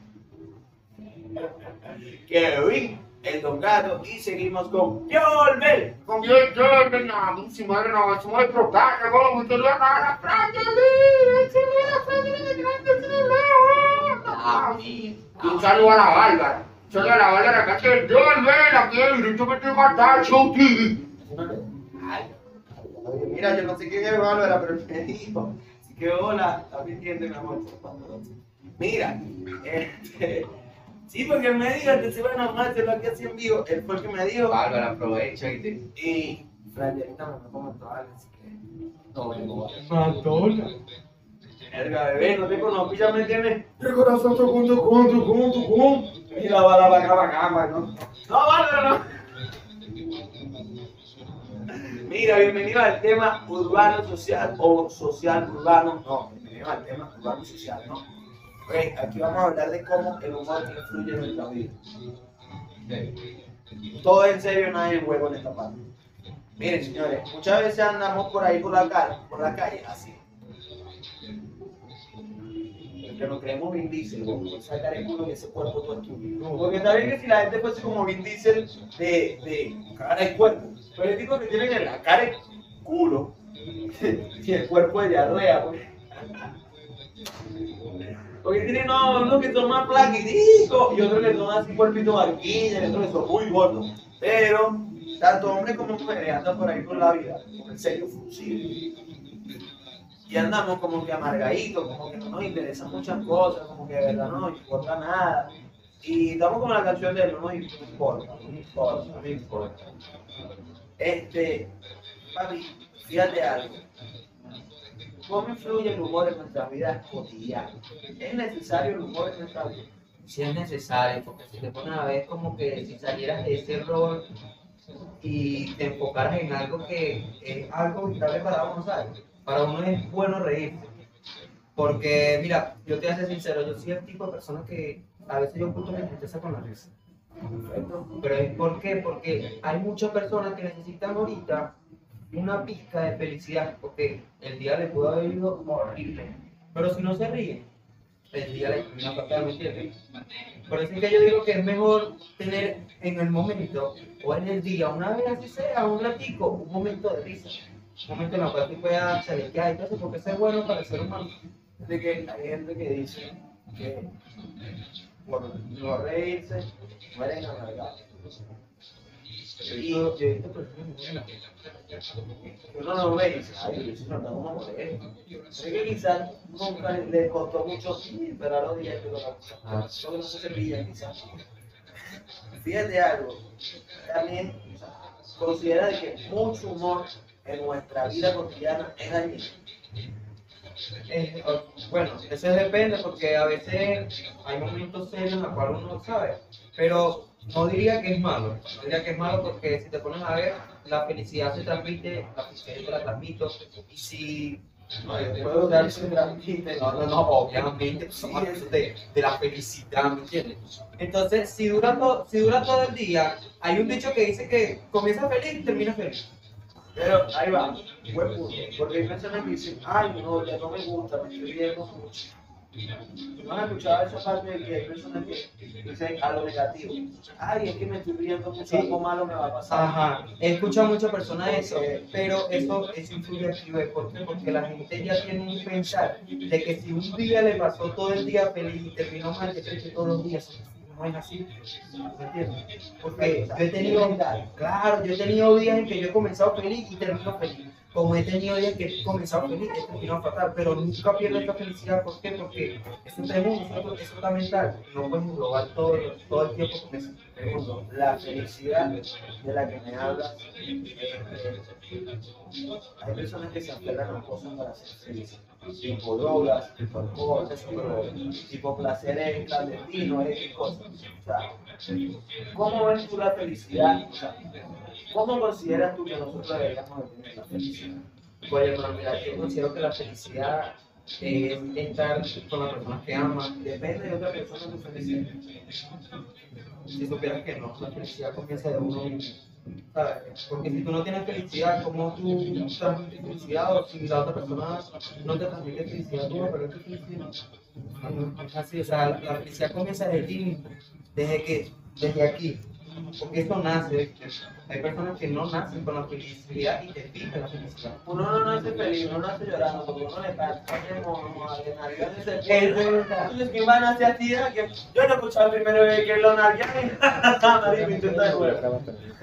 Kevin, el Don Gato, y seguimos con Yolbel. Con Yolbel, no, mi si madre no, si muere propaganda, como te lo haga la franja, un saludo a la Bárbara. Soy a la Bárbara, acá que el Yolbel, aquí el grito que te mata, Show T V. Mira, yo no sé quién es Bárbara, pero me dijo. Así que hola, también entiende, mi amor. Mira, este, sí, porque él me dijo que se iban a hacerlo aquí así en vivo. Él fue el que me dijo. Bárbara, aprovecha y te. Y Franjerita me comentó algo, así que. No vengo. Matola. Verga, bebé, no te conozco, ya me entiendes. ¿Qué corazón te cuento, cuento, cuento, cuento? Mira, va la vaca, vaca, ¿no? No, Bárbara, no. Mira, bienvenido al tema urbano social o social urbano. No, bienvenido al tema urbano social, ¿no? Ok, aquí vamos a hablar de cómo el humor influye en nuestra vida. Todo en serio, nada en juego en esta parte. Miren, señores, muchas veces andamos por ahí por la calle, por la calle, así. Que nos creemos Vin Diesel, por sacar el culo y ese cuerpo todo estudio. Porque está bien que si la gente fuese como Vin Diesel de, de cara y cuerpo, pero el tipo que tienen en la cara el culo y el cuerpo de diarrea, pues. Porque tienen no, unos que son más flaquiticos y otros que son así cuerpito barquilla y otros que son muy gordos. Pero tanto hombres como mujeres andan por ahí por la vida con el sello fusil. Y andamos como que amargaditos, como que no nos interesan muchas cosas, como que de verdad no nos importa nada. Y estamos como la canción de no nos importa, no nos importa, no nos importa. Este, papi, fíjate algo. ¿Cómo influye el humor en nuestras vidas cotidianas? ¿Es necesario el humor en nuestra vida? Sí es necesario, porque si te pones a ver como que si salieras de ese rol y te enfocaras en algo que es algo vital para uno, ¿sabes? Para uno es bueno reírse. Porque, mira, yo te voy a ser sincero, yo soy el tipo de persona que a veces yo oculto mi tristeza con la risa. Pero es ¿por qué? Porque hay muchas personas que necesitan ahorita una pizca de felicidad, porque el día le pudo haber ido horrible. Pero si no se ríe, el día le una fatal, ¿me entiendes? Por eso es que yo digo que es mejor tener en el momento o en el día, una vez así sea, un ratico, un momento de risa. Un momento en el cual tú puedas chalequear y todo eso, porque eso es bueno para el ser humano. De que hay gente que dice que por no reírse mueren amargados. Y yo he visto personas que uno no ve y dice, ay, yo sí no tengo una mujer. Sé que quizás nunca le costó mucho esperar los días que lo ah, no se cepilla quizás. Fíjate algo, también considera de que mucho humor en nuestra vida cotidiana es dañino. Eh, bueno, eso depende porque a veces hay momentos serios en los cuales uno no sabe, pero no diría que es malo, no diría que es malo porque si te pones a ver, la felicidad se transmite, la felicidad yo la transmito, y si no, yo puedo dar se transmite, no, no, no, obviamente somos hablando de, de la felicidad, ¿me entiendes? Entonces, si dura, todo, si dura todo el día, hay un dicho que dice que comienza feliz y termina feliz. Pero ahí va, buen punto, porque hay personas que dicen, ay no, ya no me gusta, me estoy riendo mucho. ¿No has escuchado esa parte de que hay personas que dicen a lo negativo? Ay, es que me estoy riendo mucho, sí, algo malo me va a pasar. Ajá, he escuchado a muchas personas eso, pero eso, eso influye aquí, ¿por qué? Porque la gente ya tiene un pensar de que si un día le pasó todo el día feliz y terminó mal, que cree que todos los días no es así, ¿me entiendes? Porque yo he tenido, claro, yo he tenido días en que yo he comenzado feliz y termino feliz. Como he tenido días que he comenzado feliz y he terminado fatal, pero nunca pierdo esta felicidad. ¿Por qué? Porque es un mundo, eso está mental. No puedes englobar todo, todo el tiempo con eso. Segundo, la felicidad de la que me hablas. Hay personas que se aferran a cosas para ser felices. Tipo drogas, tipo alcohol, tipo placeres clandestinos, X cosas. O sea, ¿cómo ves tú la felicidad? O sea, ¿cómo consideras tú que nosotros deberíamos de tener la felicidad? Bueno, pero mira, yo considero que la felicidad es estar con las personas que aman. Depende de otra persona tu felicidad. Si supieras que no, la felicidad comienza de uno mismo. ¿Sabes? Porque si tú no tienes felicidad, ¿cómo tú transmites felicidad? O si la otra persona no te transmite felicidad, tú vas a perder tu felicidad. Es así, o sea, la, la felicidad comienza desde ti mismo, desde que, desde aquí. Porque eso nace, ¿viste? Hay personas que no nacen con la felicidad y te piden la felicidad. Uno no nace feliz, uno nace llorando, porque uno le canta, es que van hacia ti, que yo no he escuchado el primero vez que lo narguean, nadie me intenta de vuelta.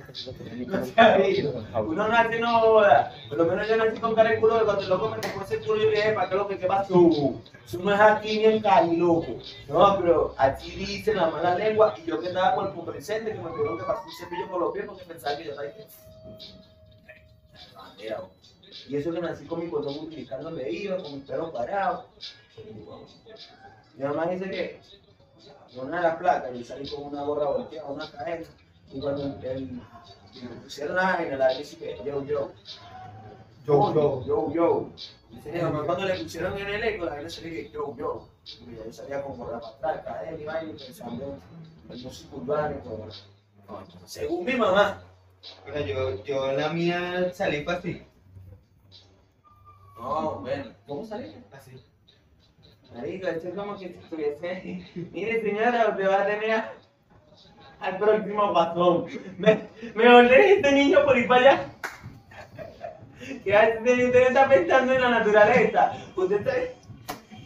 Uno nace no joda, por lo menos yo nací con cara de culo de cuando el loco me tocó ese culo y yo le dije, ¿para qué lo que qué pasó? Eso no es aquí ni en Cali, loco. No, pero aquí dicen la mala lengua y yo que estaba con el punto presente que me tuvieron que pasar un cepillo por los pies porque pensaba que yo estaba ahí. Y eso que nací con mi cordón umbilical donde iba, con mi pelo parado. Mi mamá dice que una de las placas yo salí con una gorra volteada, una cadena. Y cuando el, el, me pusieron la vaina, la dice que yo, yo. Yo, yo, yo, yo. Dice mi mamá cuando le pusieron en el eco, la vaina se le dije yo, yo. Y yo salía con gorra para atrás, cadena y vaina, pensando en el músico urbano y todo. No, según mi mamá. Pero yo, yo la mía salí para así. No, bueno, ¿cómo salí? Así. Marico, esto es como que si estuviese. Mire, señora, usted va a tener al próximo patrón. Me, me volé este niño por ir para allá. Que usted está pensando en la naturaleza. Usted está.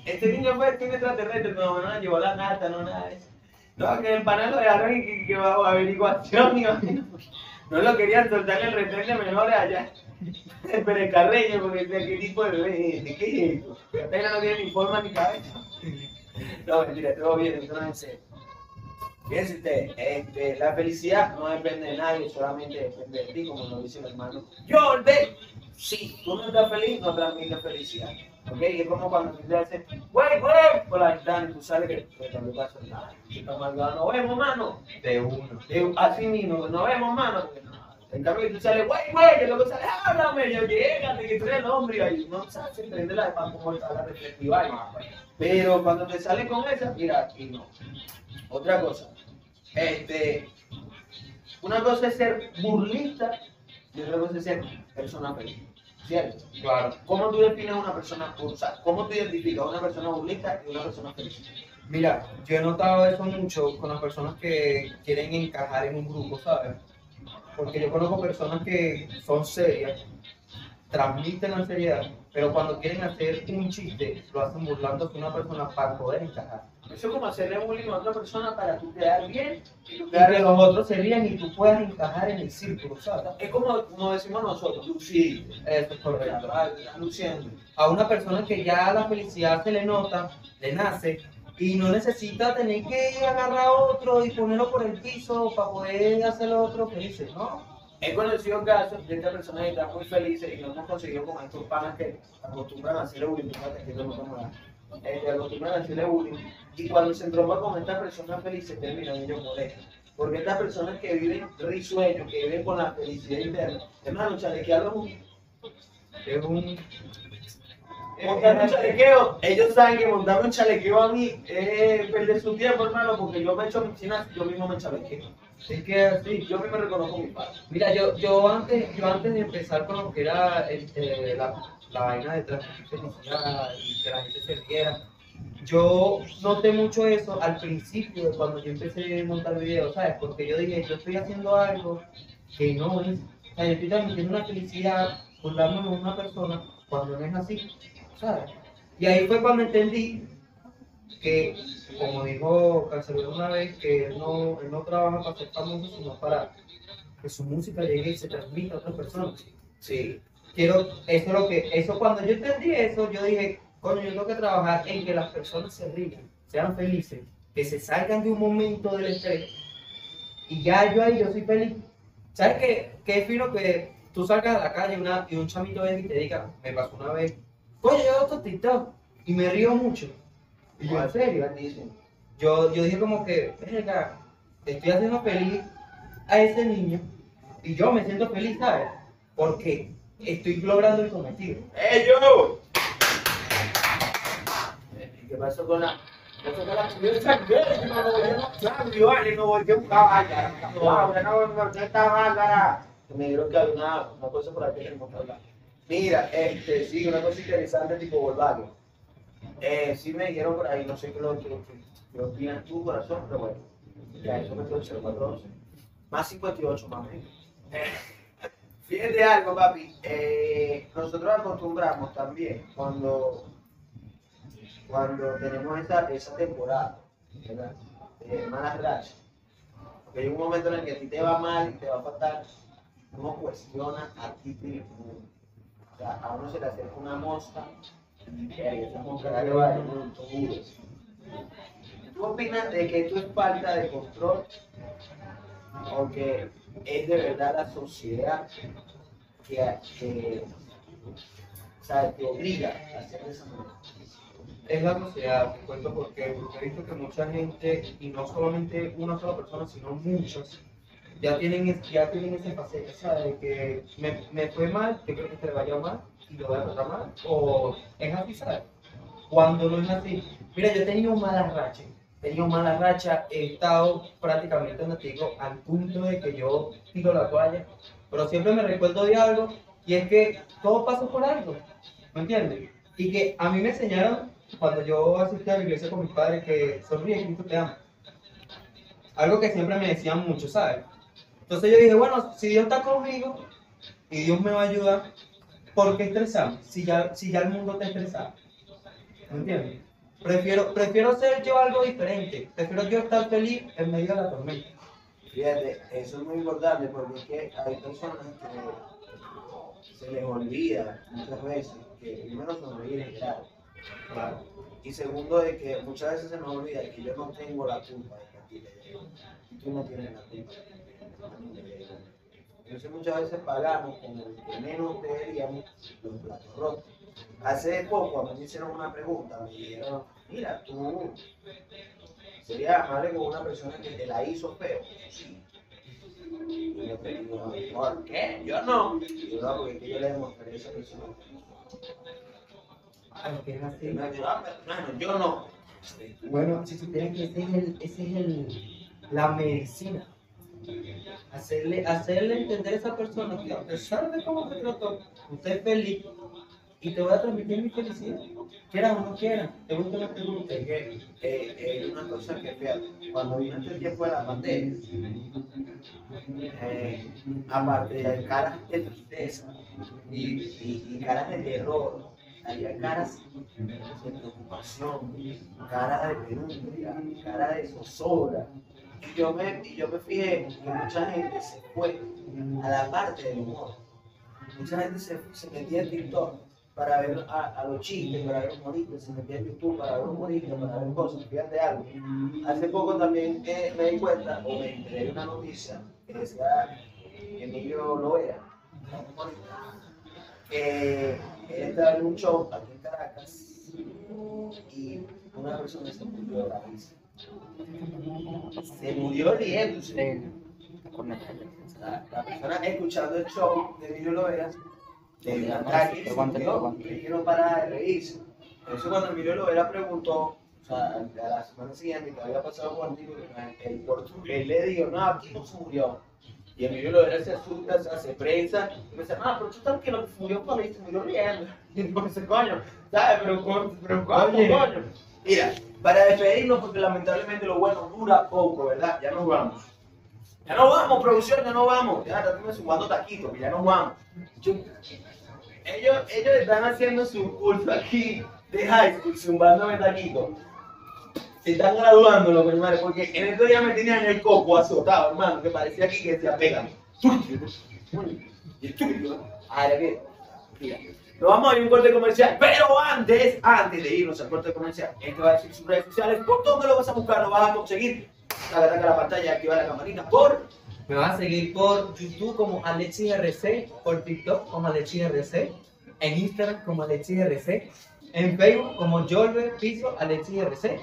Este niño fue un extraterrestre, no, no llevó la nata, no nada de eso. No, que el panel lo dejaron y que, que bajo averiguación, y no lo querían soltar en el retén de menores allá. Pero el Carreño, porque decía, ¿qué tipo de bebé es? ¿Qué es esto? Catena no tiene ni forma ni cabeza. No, mentira, todo bien, esto no es en serio. Fíjense usted, este, la felicidad no depende de nadie, solamente depende de ti, como nos dice el hermano Jordan. Si tú no estás feliz, no transmites felicidad. ¿Ok? Y es como cuando te dicen, güey, güey, por la ventana y tú sales que te también pasa nada. Si estás malvado, no vemos, mano. De uno. De, así mismo, no vemos, mano. En cambio, tú sales, güey, güey, que luego sale, háblame, yo llégate, que tú eres el hombre. Y ahí no sabes, se prende la de pan como la reflectiva. Pero cuando te sale con esa, mira, aquí no. Otra cosa, este, una cosa es ser burlista y otra cosa es ser persona feliz. ¿Cierto? Claro. ¿Cómo tú defines a una persona, o sea, cómo tú identificas a una persona burlista y una persona feliz? Mira, yo he notado eso mucho con las personas que quieren encajar en un grupo, ¿sabes? Porque yo conozco personas que son serias, transmiten la seriedad, pero cuando quieren hacer un chiste, lo hacen burlándose de una persona para poder encajar. Eso es como hacerle bullying a otra persona para tú quedar bien y tú Y quedar que los otros se rían y tú puedas encajar en el círculo, ¿sabes? Es como, como decimos nosotros, lucir. Eso es correcto. Luciendo. A una persona que ya la felicidad se le nota, le nace, y no necesita tener que agarrar a otro y ponerlo por el piso para poder hacer a otro felices, ¿no? He conocido casos de estas personas que están muy felices y no hemos conseguido con estos panas que acostumbran a hacerle bullying. Fíjate que no estamos eh, acostumbran a hacerle bullying. Y cuando se entrompa con estas personas felices, terminan ellos molestos. Porque estas personas que viven risueños, que viven con la felicidad interna, hermano, chalequearlo es un. Es un. Montar un chalequeo, ellos saben que montarme un chalequeo a mí es perder su tiempo, hermano, porque yo me echo medicina, yo mismo me chalequeo. Es que así, Yo mismo reconozco mi padre. mira, yo, yo, antes, yo antes de empezar con lo que era el, eh, la, la vaina de transmitir felicidad y que la gente se riera, yo noté mucho eso al principio, cuando yo empecé a montar videos, ¿sabes? Porque yo dije, yo estoy haciendo algo que no es, o sea, yo estoy transmitiendo una felicidad burlándome de una persona cuando no es así, ¿sabes? Y ahí fue cuando entendí que, como dijo Cancerbero una vez, que él no, él no trabaja para ser famoso, sino para que su música llegue y se transmita a otras personas. Sí. Quiero, eso es lo que, eso cuando yo entendí eso, yo dije, coño, yo tengo que trabajar en que las personas se rían, sean felices, que se salgan de un momento del estrés, y ya yo ahí, yo soy feliz. ¿Sabes qué? Qué es fino que tú salgas a la calle una, y un chamito venga y te diga, me pasó una vez, coño, yo hago estos TikTok, y me río mucho. Y yo, en serio, yo, yo dije como que, venga, estoy haciendo feliz a ese niño, y yo me siento feliz, ¿sabes? Porque estoy logrando el cometido. ¡Eh, yo! ¿Qué pasó con la.? ¿Qué pasó con la.? Yo saqué, no voy a cambio, vale, no voy a un caballo. No, no, no está bárbara. Me dijeron que había una, una cosa por aquí que tenemos que hablar. Mira, este, sí, una cosa interesante tipo Volkswagen. Eh, sí me dijeron por ahí, no sé qué lo que, que opinas tú, corazón, pero bueno. Ya, eso me quedó cero cuatro once. Más cincuenta y ocho, mami. Fíjate algo, papi. Eh, nosotros acostumbramos también cuando, cuando tenemos esa, esa temporada, ¿verdad? De malas rachas. Porque hay un momento en el que a ti te va mal y te va a faltar, uno cuestiona a ti mismo. O sea, a uno se le acerca una mosca y esa mosca la lleva de un duro. ¿Tú opinas de que esto es falta de control o que es de verdad la sociedad que, que, o sea, te obliga a hacer de esa manera? Es la sociedad, te cuento porque he visto que mucha gente, y no solamente una sola persona, sino muchas, ya tienen, ya tienen ese faceta, ¿sabes? De que me, me fue mal, yo creo que te vaya mal y lo voy a tratar mal, o es así, ¿sabes? Cuando no es así. Mira, yo he tenido malas rachas, he tenido malas rachas, he estado prácticamente, donde te digo, al punto de que yo tiro la toalla, pero siempre me recuerdo de algo, y es que todo pasa por algo, ¿me entiendes? Y que a mí me enseñaron, cuando yo asistí a la iglesia con mis padres, que sonríe, Cristo te ama. Algo que siempre me decían mucho, ¿sabes? Entonces yo dije, bueno, si Dios está conmigo y Dios me va a ayudar, ¿por qué estresarme? Si ya, si ya el mundo está estresado. ¿Me entiendes? Prefiero, prefiero ser yo algo diferente. Prefiero yo estar feliz en medio de la tormenta. Fíjate, eso es muy importante porque es que hay personas que se les olvida muchas veces que primero sonreír es grave. Claro. Y segundo de que muchas veces se nos olvida que yo no tengo la culpa de que a ti te llegue. Y tú no tienes la culpa de que a mí me llegue. Entonces muchas veces pagamos con el que menos deberíamos los platos rotos. Hace poco a mí me hicieron una pregunta, me dijeron, mira, tú serías amable con una persona que te la hizo feo. Sí. Y yo te digo, ¿por qué? Yo no. Y yo no, porque es que yo le demostré a esa persona. Ay, que es así. No, no, yo no. Bueno, si supieran que ese es el, ese es el, la medicina. Hacerle, hacerle entender a esa persona que a pesar de cómo te trató, usted es feliz y te voy a transmitir mi felicidad. Quieran o no quieran, te gusta la pregunta. Es que eh, es una cosa que, fíjate, cuando vino este tiempo de la pandemia, eh, aparte de caras de tristeza y, y, y caras de terror, había caras de preocupación, caras de penumbra, caras de zozobra. Y yo me, y yo me fijé que mucha gente se fue a la parte del humor. Mucha gente se, se metía en TikTok para ver a, a los chistes, para ver humoristas, se metía en YouTube para ver humoristas, para ver cosas. Fíjate algo. Hace poco también eh, me di cuenta, o me enteré de una noticia, que decía Emilio Loera, un humorista, que él estaba en un show aquí en Caracas y una persona se murió de la risa. Se murió riéndose. La, la persona escuchando el show de Emilio Loera le dio un ataque y que no paraba de reírse. Entonces cuando Emilio Loera preguntó, o sea, a la semana siguiente que había pasado con Antigua, el portugués le dijo, no, aquí no se murió. Y Emilio Loera se asusta, se hace prensa, y me dice, no, pero tú sabes que lo que murió por ahí se murió riendo. Y entonces, coño, ¿sabes? Pero, pero ¿cómo, coño? Mira, para despedirnos, porque lamentablemente lo bueno dura poco, ¿verdad? Ya nos vamos. Ya nos vamos, producción, ya nos vamos. Ya estamos sumando taquitos, que ya nos vamos. Yo, ellos, ellos están haciendo su curso aquí de high school, zumbándome taquitos. Se están graduando los primares, porque en estos días me tenían el coco azotado, hermano, que parecía aquí que se apegan. Y estúpido, ahora que, mira, nos vamos a ir a un corte comercial, pero antes, antes de irnos al corte comercial, este va a decir sus redes sociales, ¿por dónde lo vas a buscar? Lo vas a conseguir, taca, taca la pantalla, activa la campanita, por... Me vas a seguir por YouTube como Alexis R C, por TikTok como Alexis R C, en Instagram como Alexis R C, en Facebook como Jorge Piso Alexis R C.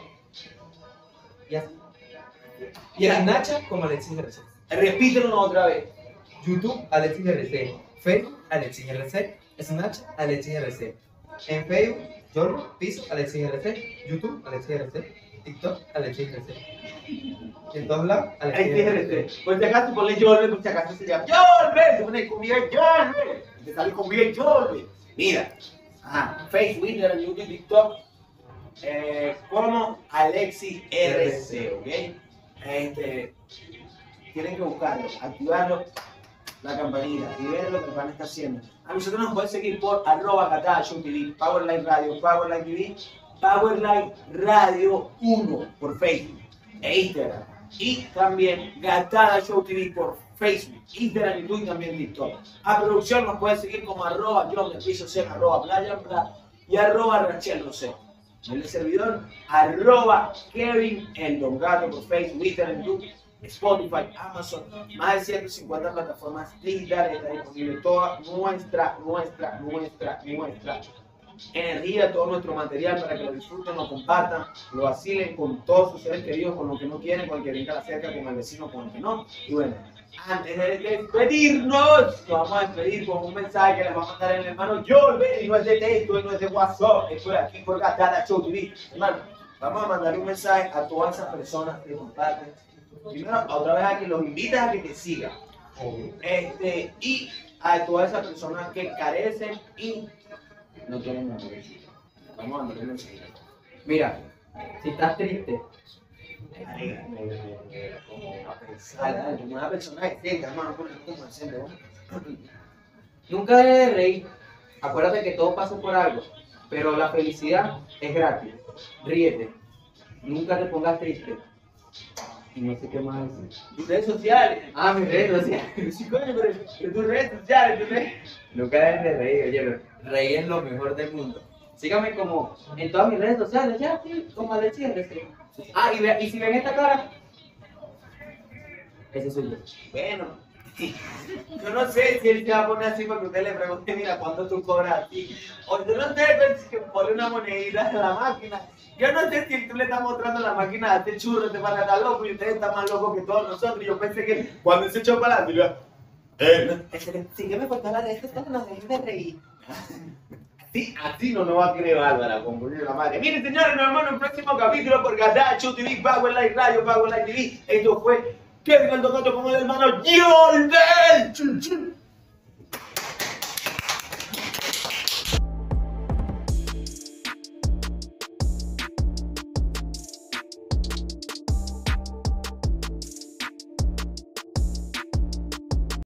Y así. Y en Snapchat como Alexis R C. Repítelo otra vez. YouTube Alexis R C, Facebook Alexis R C, Snapchat Alexis R C. En Facebook Jorge Piso Alexis R C, YouTube Alexis R C, TikTok Alexis R C. En todos lados Alexis R C. Pues te acaso ponle Jorge, pues te acaso se llama Jorge, te pones con Miguel Jorge, te sale con Miguel Jorge. Mira, ajá, Facebook, Instagram, YouTube, TikTok. Eh, como Alexis R C, ¿ok? Este, tienen que buscarlo, activarlo, la campanita y ver lo que el pan está haciendo. A nosotros nos pueden seguir por arroba Gatacho T V, Powerline Radio, Powerline T V, Powerline Radio uno por Facebook e Instagram. Y también Gatada Show T V por Facebook, Instagram, YouTube y también TikTok. A producción nos pueden seguir como arroba John de Piso C, arroba Playa Bla y arroba Rachel Rosé. El servidor, arroba Kevin el Don Gato por Facebook, Instagram, YouTube, Spotify, Amazon, más de ciento cincuenta plataformas digitales. Está disponible toda nuestra, nuestra, nuestra, nuestra energía, todo nuestro material para que lo disfruten, lo compartan, lo vacilen con todos sus seres queridos, con los que no quieren, con el que venga a la cerca, con el vecino, con el que no. Y bueno, antes de despedirnos, nos vamos a despedir con un mensaje que les va a mandar el hermano Jorge, y no es de texto, y no es de WhatsApp, es por aquí, por Gatada Show T V. Hermano, vamos a mandar un mensaje a todas esas personas que comparten. Primero, otra vez a que los invitas a que te sigan. Este, y a todas esas personas que carecen y no tienen amor. Vamos a mandar un mensaje. Mira, si estás triste, como una persona decente, hermano, porque tú como decente, ¿no? Nunca dejes de reír. Acuérdate que todo pasa por algo, pero la felicidad es gratis. ríete, nunca te pongas triste. Y no sé qué más decir. Tus redes sociales. Ah, mis redes sociales. Sí, coño, pero pero tus redes sociales, tus redes. Nunca dejes de reír, oye, reír es lo mejor del mundo. Síganme como en todas mis redes sociales, ya, sí, como Alexis R C. Ah, y, ve- y si ven esta cara, ese soy yo. Bueno, yo no sé si él se va a poner así porque usted le pregunte, mira, ¿cuánto tú cobras aquí? O yo no sé, pues, que pone una monedita en la máquina. Yo no sé si tú le estás mostrando la máquina de hacer churro, te van a estar loco y usted está más loco que todos nosotros. Yo pensé que cuando él se echó para adelante, yo, eh, sígueme por todas las redes sociales, no dejes de reír. Sí, así no nos va a querer Bárbara, con poner la madre. Miren, señores, nos vemos en un próximo capítulo por Gadacho T V, Power Light Radio, Power Light T V. Esto fue Kevin el Docato con el hermano Yolbel.